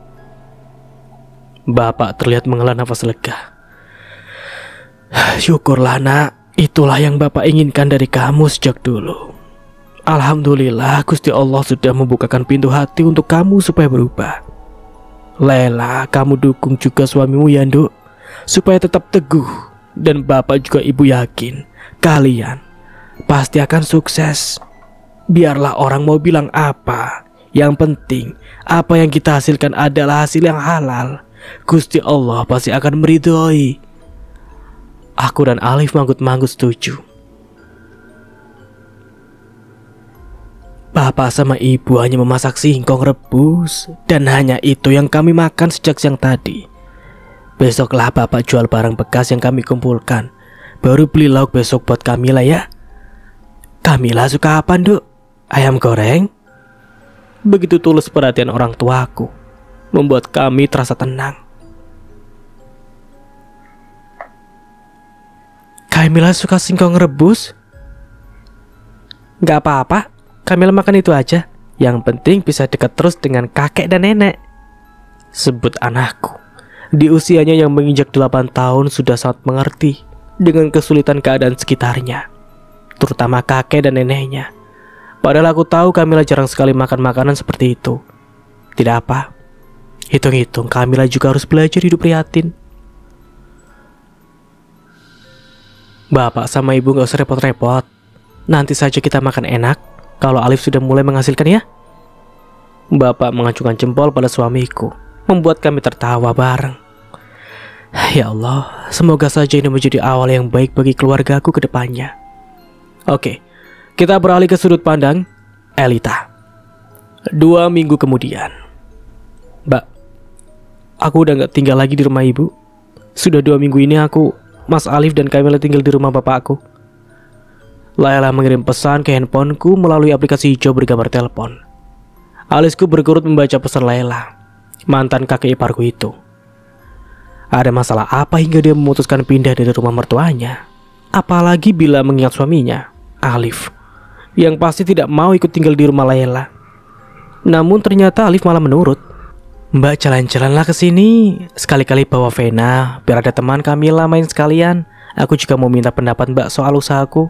Speaker 1: Bapak terlihat menghela nafas lega. Syukurlah nak, itulah yang Bapak inginkan dari kamu sejak dulu. Alhamdulillah Gusti Allah sudah membukakan pintu hati untuk kamu supaya berubah. Lela, kamu dukung juga suamimu ya, Nduk, supaya tetap teguh. Dan Bapak juga Ibu yakin kalian pasti akan sukses. Biarlah orang mau bilang apa, yang penting Apa yang kita hasilkan adalah hasil yang halal. Gusti Allah pasti akan meridhoi. Aku dan Alif manggut-manggut setuju. Bapak sama ibu hanya memasak singkong rebus, dan hanya itu yang kami makan sejak siang tadi. Besoklah bapak jual barang bekas yang kami kumpulkan. Baru beli lauk besok buat Kamila ya. Kamila suka apa, Nduk? Ayam goreng? Begitu tulus perhatian orang tuaku, membuat kami terasa tenang. Kamila suka singkong rebus? Gak apa-apa, Kamila makan itu aja. Yang penting bisa dekat terus dengan kakek dan nenek, sebut anakku. Di usianya yang menginjak 8 tahun sudah sangat mengerti dengan kesulitan keadaan sekitarnya, terutama kakek dan neneknya. Padahal aku tahu Kamila jarang sekali makan makanan seperti itu. Tidak apa, hitung-hitung Kamila juga harus belajar hidup prihatin. Bapak sama ibu gak usah repot-repot. Nanti saja kita makan enak kalau Alif sudah mulai menghasilkan ya. Bapak mengacungkan jempol pada suamiku, membuat kami tertawa bareng. Ya Allah, semoga saja ini menjadi awal yang baik bagi keluargaku ke depannya. Oke, kita beralih ke sudut pandang Elita. 2 minggu kemudian. Mbak, aku udah gak tinggal lagi di rumah ibu. Sudah 2 minggu ini aku, Mas Alif dan Kamila tinggal di rumah bapakku. Laila mengirim pesan ke handphoneku melalui aplikasi hijau bergambar telepon. Alisku bergerut membaca pesan Laila, mantan kakek iparku itu. Ada masalah apa hingga dia memutuskan pindah dari rumah mertuanya? Apalagi bila mengingat suaminya, Alif, yang pasti tidak mau ikut tinggal di rumah Laila. Namun ternyata Alif malah menurut. Mbak, jalan-jalanlah ke sini, sekali-kali bawa Vena, biar ada teman Kamila main sekalian. Aku juga mau minta pendapat Mbak soal usahaku.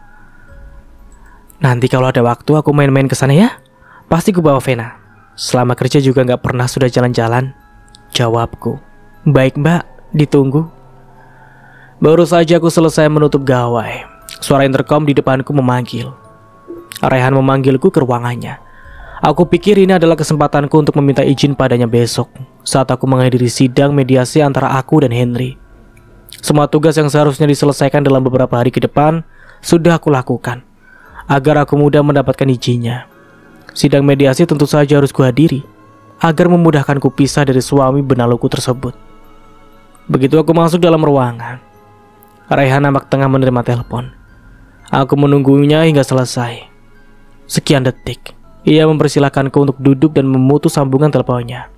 Speaker 1: Nanti kalau ada waktu aku main-main ke sana ya. Pasti ku bawa Vena. Selama kerja juga gak pernah sudah jalan-jalan, jawabku. Baik Mbak, ditunggu. Baru saja aku selesai menutup gawai, suara intercom di depanku memanggil. Rehan memanggilku ke ruangannya. Aku pikir ini adalah kesempatanku untuk meminta izin padanya besok, saat aku menghadiri sidang mediasi antara aku dan Henry. Semua tugas yang seharusnya diselesaikan dalam beberapa hari ke depan sudah aku lakukan, agar aku mudah mendapatkan izinnya. Sidang mediasi tentu saja harus kuhadiri, agar memudahkanku pisah dari suami benaluku tersebut. Begitu aku masuk dalam ruangan, Rehan nampak tengah menerima telepon. Aku menunggunya hingga selesai. Sekian detik, ia mempersilahkanku untuk duduk dan memutus sambungan teleponnya.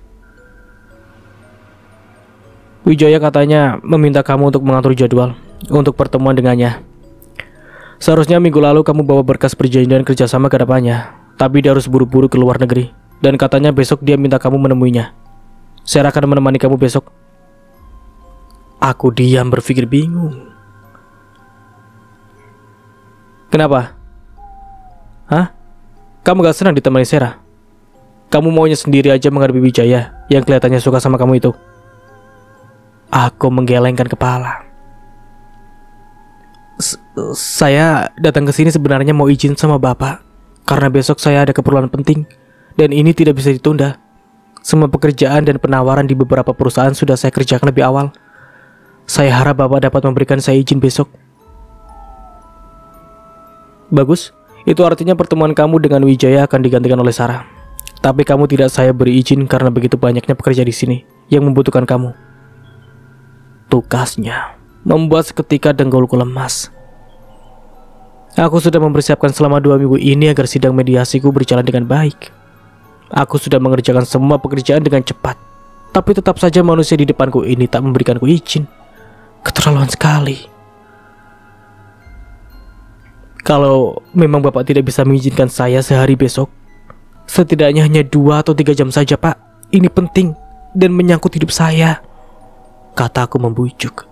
Speaker 1: Wijaya katanya meminta kamu untuk mengatur jadwal untuk pertemuan dengannya. Seharusnya minggu lalu kamu bawa berkas perjanjian kerjasama ke depannya, tapi dia harus buru-buru ke luar negeri, dan katanya besok dia minta kamu menemuinya. Saya akan menemani kamu besok. Aku diam berpikir bingung. Kenapa? Hah? Kamu gak senang ditemani Sarah? Kamu maunya sendiri aja menghadapi Wijaya yang kelihatannya suka sama kamu itu? Aku menggelengkan kepala. Saya datang ke sini sebenarnya mau izin sama Bapak, karena besok saya ada keperluan penting dan ini tidak bisa ditunda. Semua pekerjaan dan penawaran di beberapa perusahaan sudah saya kerjakan lebih awal. Saya harap Bapak dapat memberikan saya izin besok. Bagus. Itu artinya pertemuan kamu dengan Wijaya akan digantikan oleh Sarah. Tapi kamu tidak saya beri izin karena begitu banyaknya pekerja di sini yang membutuhkan kamu. Tugasnya membuat seketika dengkulku lemas. Aku sudah mempersiapkan selama 2 minggu ini agar sidang mediasiku berjalan dengan baik. Aku sudah mengerjakan semua pekerjaan dengan cepat. Tapi tetap saja manusia di depanku ini tak memberikanku izin. Keterlaluan sekali. Kalau memang Bapak tidak bisa mengizinkan saya sehari besok, setidaknya hanya 2 atau 3 jam saja Pak. Ini penting dan menyangkut hidup saya, kataku membujuk.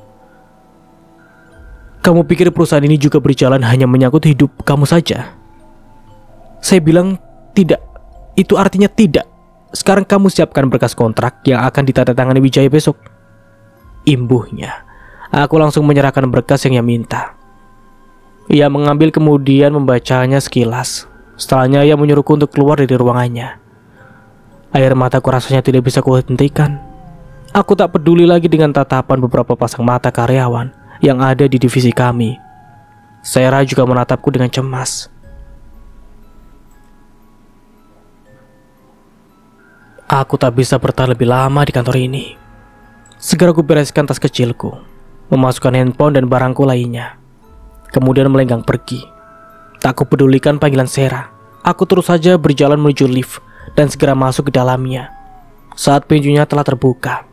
Speaker 1: Kamu pikir perusahaan ini juga berjalan hanya menyangkut hidup kamu saja? Saya bilang tidak. Itu artinya tidak. Sekarang kamu siapkan berkas kontrak yang akan ditandatangani Wijaya besok. Imbuhnya, aku langsung menyerahkan berkas yang ia minta. Ia mengambil kemudian membacanya sekilas. Setelahnya ia menyuruhku untuk keluar dari ruangannya. Air mataku rasanya tidak bisa kuhentikan. Aku tak peduli lagi dengan tatapan beberapa pasang mata karyawan yang ada di divisi kami. Sarah juga menatapku dengan cemas. Aku tak bisa bertahan lebih lama di kantor ini. Segera ku bereskan tas kecilku, memasukkan handphone dan barangku lainnya, kemudian melenggang pergi. Tak kupedulikan panggilan Sarah. Aku terus saja berjalan menuju lift dan segera masuk ke dalamnya saat pintunya telah terbuka.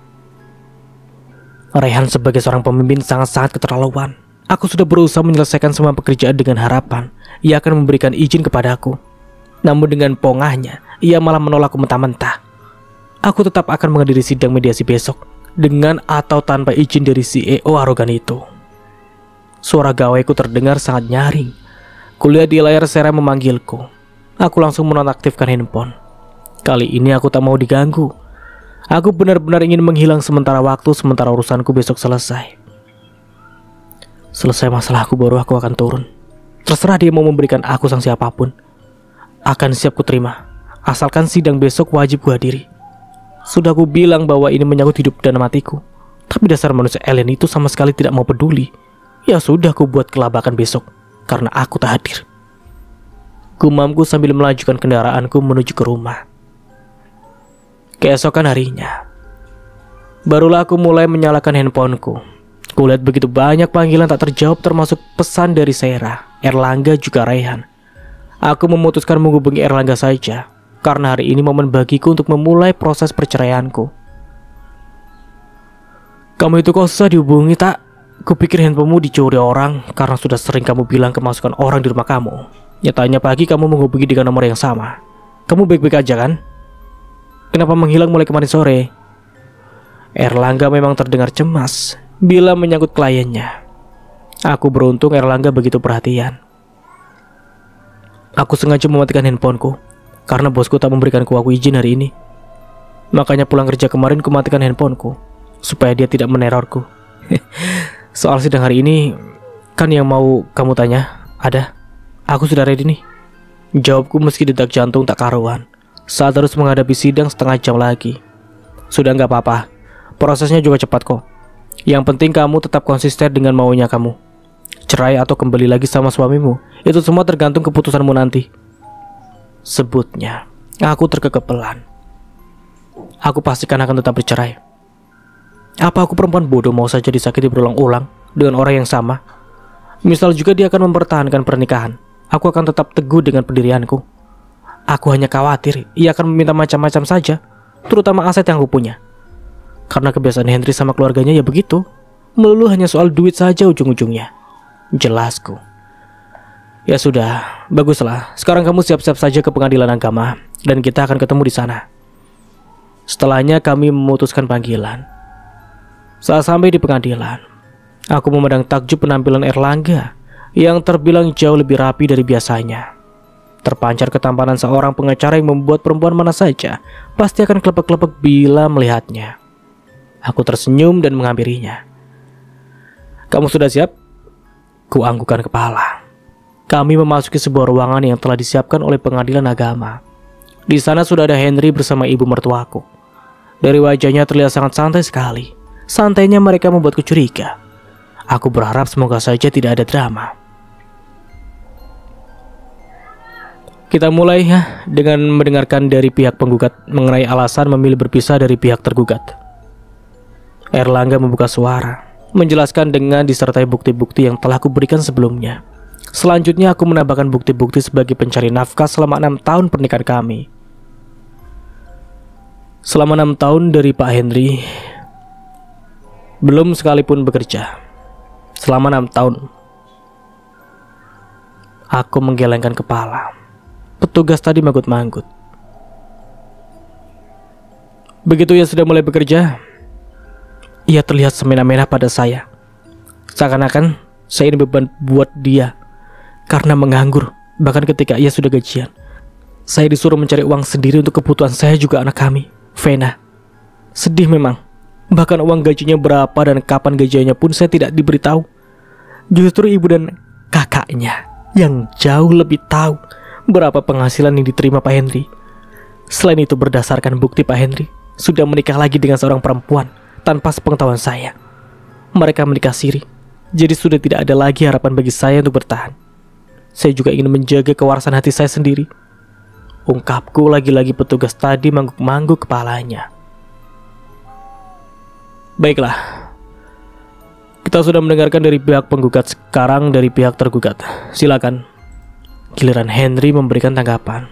Speaker 1: Rehan sebagai seorang pemimpin sangat-sangat keterlaluan. Aku sudah berusaha menyelesaikan semua pekerjaan dengan harapan ia akan memberikan izin kepadaku. Namun dengan pongahnya, ia malah menolakku mentah-mentah. Aku tetap akan menghadiri sidang mediasi besok, dengan atau tanpa izin dari CEO arogan itu. Suara gawaiku terdengar sangat nyaring. Kulihat di layar Sarah memanggilku. Aku langsung menonaktifkan handphone. Kali ini aku tak mau diganggu. Aku benar-benar ingin menghilang sementara waktu, sementara urusanku besok selesai. Selesai masalahku baru aku akan turun. Terserah dia mau memberikan aku sanksi apapun. Akan siap ku terima, asalkan sidang besok wajib ku hadiri. Sudah ku bilang bahwa ini menyangkut hidup dan matiku. Tapi dasar manusia alien itu sama sekali tidak mau peduli. Ya sudah, ku buat kelabakan besok karena aku tak hadir. Gumamku sambil melajukan kendaraanku menuju ke rumah. Keesokan harinya, barulah aku mulai menyalakan handphoneku. Kulihat begitu banyak panggilan tak terjawab, termasuk pesan dari Sarah, Erlangga juga Rehan. Aku memutuskan menghubungi Erlangga saja, karena hari ini momen bagiku untuk memulai proses perceraianku. Kamu itu kok susah dihubungi tak? Kupikir handphonemu dicuri orang karena sudah sering kamu bilang kemasukan orang di rumah kamu. Nyatanya pagi kamu menghubungi dengan nomor yang sama. Kamu baik-baik aja kan? Kenapa menghilang mulai kemarin sore? Erlangga memang terdengar cemas bila menyangkut kliennya. Aku beruntung Erlangga begitu perhatian. Aku sengaja mematikan handphoneku karena bosku tak memberikanku aku izin hari ini. Makanya pulang kerja kemarin ku matikan handphoneku supaya dia tidak menerorku. Soal sidang hari ini kan yang mau kamu tanya, ada. Aku sudah ready nih. Jawabku meski detak jantung tak karuan saat harus menghadapi sidang setengah jam lagi. Sudah nggak apa-apa, prosesnya juga cepat kok. Yang penting kamu tetap konsisten dengan maunya kamu. Cerai atau kembali lagi sama suamimu, itu semua tergantung keputusanmu nanti. Sebutnya, aku terkekepelan. Aku pastikan akan tetap bercerai. Apa aku perempuan bodoh mau saja disakiti berulang-ulang dengan orang yang sama? Misal juga dia akan mempertahankan pernikahan, aku akan tetap teguh dengan pendirianku. Aku hanya khawatir ia akan meminta macam-macam saja, terutama aset yang aku punya. Karena kebiasaan Henry sama keluarganya ya begitu, melulu hanya soal duit saja ujung-ujungnya. Jelasku. Ya sudah, baguslah. Sekarang kamu siap-siap saja ke pengadilan agama dan kita akan ketemu di sana. Setelahnya kami memutuskan panggilan. Saat sampai di pengadilan, aku memandang takjub penampilan Erlangga yang terbilang jauh lebih rapi dari biasanya. Terpancar ketampanan seorang pengacara yang membuat perempuan mana saja pasti akan kelepek-kelepek bila melihatnya. Aku tersenyum dan menghampirinya. Kamu sudah siap? Kuanggukan kepala. Kami memasuki sebuah ruangan yang telah disiapkan oleh pengadilan agama. Di sana sudah ada Henry bersama ibu mertuaku. Dari wajahnya terlihat sangat santai sekali. Santainya mereka membuatku curiga. Aku berharap semoga saja tidak ada drama. Kita mulai ya dengan mendengarkan dari pihak penggugat mengenai alasan memilih berpisah dari pihak tergugat. Erlangga membuka suara, menjelaskan dengan disertai bukti-bukti yang telah kuberikan sebelumnya. Selanjutnya aku menambahkan bukti-bukti sebagai pencari nafkah selama 6 tahun pernikahan kami. Selama 6 tahun dari Pak Henry belum sekalipun bekerja. Selama 6 tahun. Aku menggelengkan kepala. Petugas tadi manggut-manggut. Begitu ia sudah mulai bekerja, ia terlihat semena-mena pada saya. Seakan-akan saya ini beban buat dia karena menganggur. Bahkan ketika ia sudah gajian, saya disuruh mencari uang sendiri untuk kebutuhan saya juga anak kami, Vena. Sedih memang. Bahkan uang gajinya berapa dan kapan gajiannya pun saya tidak diberitahu. Justru ibu dan kakaknya yang jauh lebih tahu berapa penghasilan yang diterima Pak Henry. Selain itu, berdasarkan bukti, Pak Henry sudah menikah lagi dengan seorang perempuan tanpa sepengetahuan saya. Mereka menikah siri, jadi sudah tidak ada lagi harapan bagi saya untuk bertahan. Saya juga ingin menjaga kewarasan hati saya sendiri. Ungkapku lagi-lagi petugas tadi mangguk-mangguk kepalanya. Baiklah, kita sudah mendengarkan dari pihak penggugat, sekarang dari pihak tergugat. Silakan. Giliran Henry memberikan tanggapan.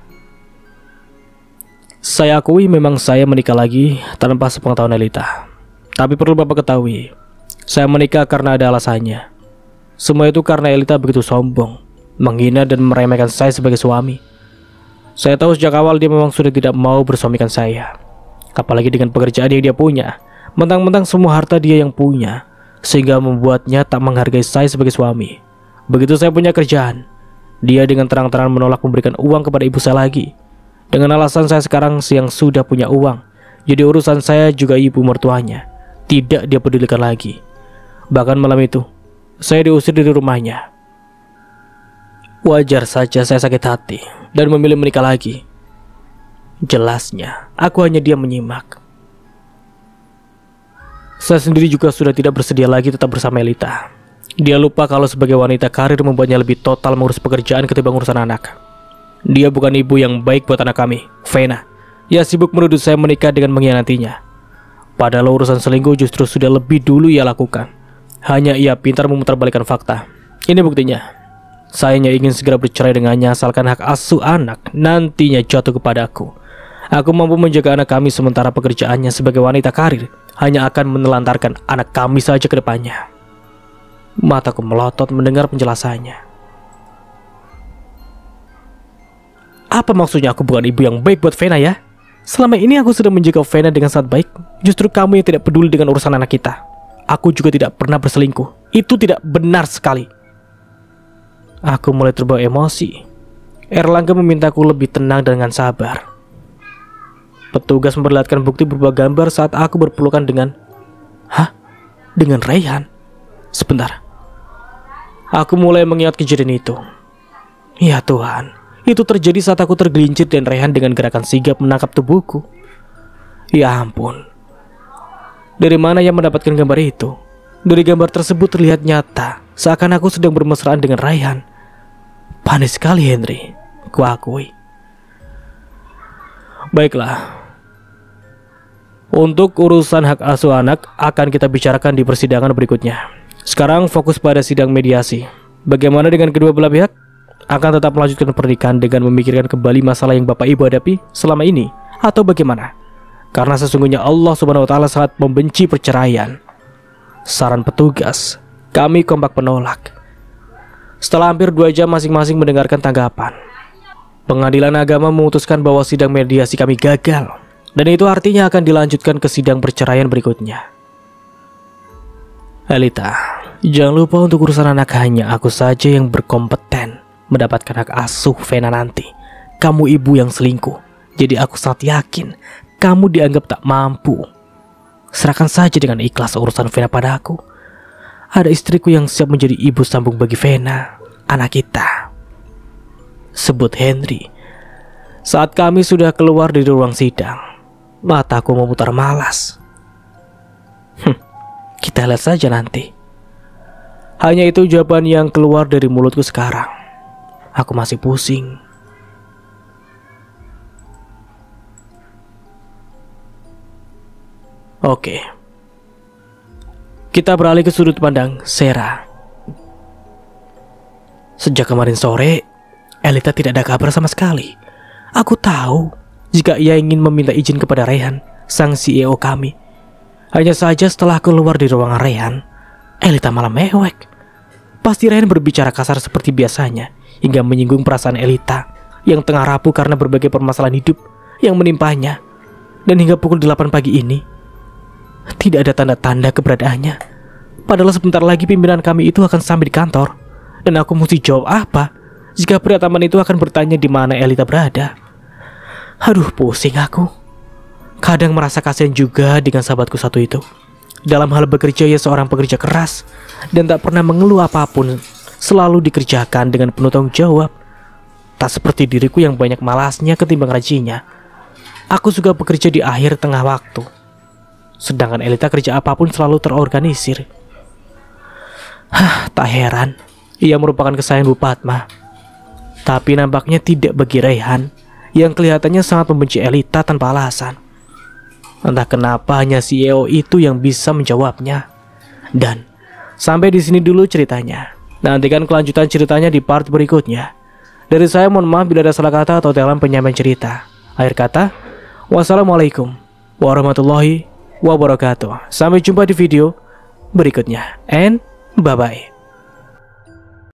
Speaker 1: Saya akui memang saya menikah lagi tanpa sepengetahuan Elita. Tapi perlu Bapak ketahui, saya menikah karena ada alasannya. Semua itu karena Elita begitu sombong, menghina dan meremehkan saya sebagai suami. Saya tahu sejak awal dia memang sudah tidak mau bersuamikan saya. Apalagi dengan pekerjaan yang dia punya, mentang-mentang semua harta dia yang punya, sehingga membuatnya tak menghargai saya sebagai suami. Begitu saya punya kerjaan, dia dengan terang-terangan menolak memberikan uang kepada ibu saya lagi, dengan alasan saya sekarang yang sudah punya uang, jadi urusan saya juga ibu mertuanya tidak dia pedulikan lagi. Bahkan malam itu saya diusir dari rumahnya. Wajar saja saya sakit hati dan memilih menikah lagi. Jelasnya aku hanya diam menyimak. Saya sendiri juga sudah tidak bersedia lagi tetap bersama Elita. Dia lupa kalau sebagai wanita karir membuatnya lebih total mengurus pekerjaan ketimbang urusan anak. Dia bukan ibu yang baik buat anak kami, Vena. Ia sibuk menuduh saya menikah dengan mengkhianatinya. Padahal urusan selingkuh justru sudah lebih dulu ia lakukan. Hanya ia pintar memutarbalikkan fakta. Ini buktinya. Saya hanya ingin segera bercerai dengannya asalkan hak asuh anak nantinya jatuh kepadaku. Aku mampu menjaga anak kami sementara pekerjaannya sebagai wanita karir hanya akan menelantarkan anak kami saja ke depannya. Mataku melotot mendengar penjelasannya. Apa maksudnya aku bukan ibu yang baik buat Vena ya? Selama ini aku sudah menjaga Vena dengan sangat baik. Justru kamu yang tidak peduli dengan urusan anak kita. Aku juga tidak pernah berselingkuh. Itu tidak benar sekali. Aku mulai terbawa emosi. Erlangga memintaku lebih tenang dengan sabar. Petugas memperlihatkan bukti berupa gambar saat aku berpelukan dengan... Hah? Dengan Rayhan? Sebentar. Aku mulai mengingat kejadian itu. Ya Tuhan, itu terjadi saat aku tergelincir dan Rayhan dengan gerakan sigap menangkap tubuhku. Ya ampun. Dari mana ia mendapatkan gambar itu? Dari gambar tersebut terlihat nyata seakan aku sedang bermesraan dengan Rayhan. Panik sekali Henry, kuakui. Baiklah. Untuk urusan hak asuh anak akan kita bicarakan di persidangan berikutnya. Sekarang fokus pada sidang mediasi. Bagaimana dengan kedua belah pihak? Akan tetap melanjutkan pernikahan dengan memikirkan kembali masalah yang Bapak Ibu hadapi selama ini? Atau bagaimana? Karena sesungguhnya Allah Subhanahu wa Ta'ala sangat membenci perceraian. Saran petugas, kami kompak menolak. Setelah hampir 2 jam masing-masing mendengarkan tanggapan, Pengadilan Agama memutuskan bahwa sidang mediasi kami gagal. Dan itu artinya akan dilanjutkan ke sidang perceraian berikutnya. Elita, jangan lupa untuk urusan anak hanya aku saja yang berkompeten mendapatkan hak asuh Vena nanti. Kamu ibu yang selingkuh, jadi aku sangat yakin kamu dianggap tak mampu. Serahkan saja dengan ikhlas urusan Vena padaku. Ada istriku yang siap menjadi ibu sambung bagi Vena, anak kita. Sebut Henry. Saat kami sudah keluar dari ruang sidang, mataku memutar malas. Kita lihat saja nanti. Hanya itu jawaban yang keluar dari mulutku sekarang. Aku masih pusing. Oke. Kita beralih ke sudut pandang Sarah. Sejak kemarin sore, Elita tidak ada kabar sama sekali. Aku tahu jika ia ingin meminta izin kepada Rayhan, sang CEO kami. Hanya saja setelah keluar di ruangan Rayhan, Elita malah mewek. Pasti Rayhan berbicara kasar seperti biasanya, hingga menyinggung perasaan Elita yang tengah rapuh karena berbagai permasalahan hidup yang menimpanya. Dan hingga pukul 8 pagi ini, tidak ada tanda-tanda keberadaannya. Padahal sebentar lagi pimpinan kami itu akan sampai di kantor. Dan aku mesti jawab apa jika pria taman itu akan bertanya di mana Elita berada. Aduh, pusing aku. Kadang merasa kasihan juga dengan sahabatku satu itu. Dalam hal bekerja ia seorang pekerja keras dan tak pernah mengeluh apapun. Selalu dikerjakan dengan penuh tanggung jawab. Tak seperti diriku yang banyak malasnya ketimbang rajinnya. Aku juga bekerja di akhir tengah waktu. Sedangkan Elita kerja apapun selalu terorganisir. Tak heran ia merupakan kesayangan Bu Padma. Tapi nampaknya tidak bagi Raihan, yang kelihatannya sangat membenci Elita tanpa alasan. Entah kenapa hanya CEO itu yang bisa menjawabnya. Dan sampai di sini dulu ceritanya. Nantikan kelanjutan ceritanya di part berikutnya. Dari saya mohon maaf bila ada salah kata atau dalam penyampaian cerita. Akhir kata, wassalamualaikum warahmatullahi wabarakatuh. Sampai jumpa di video berikutnya. And bye-bye.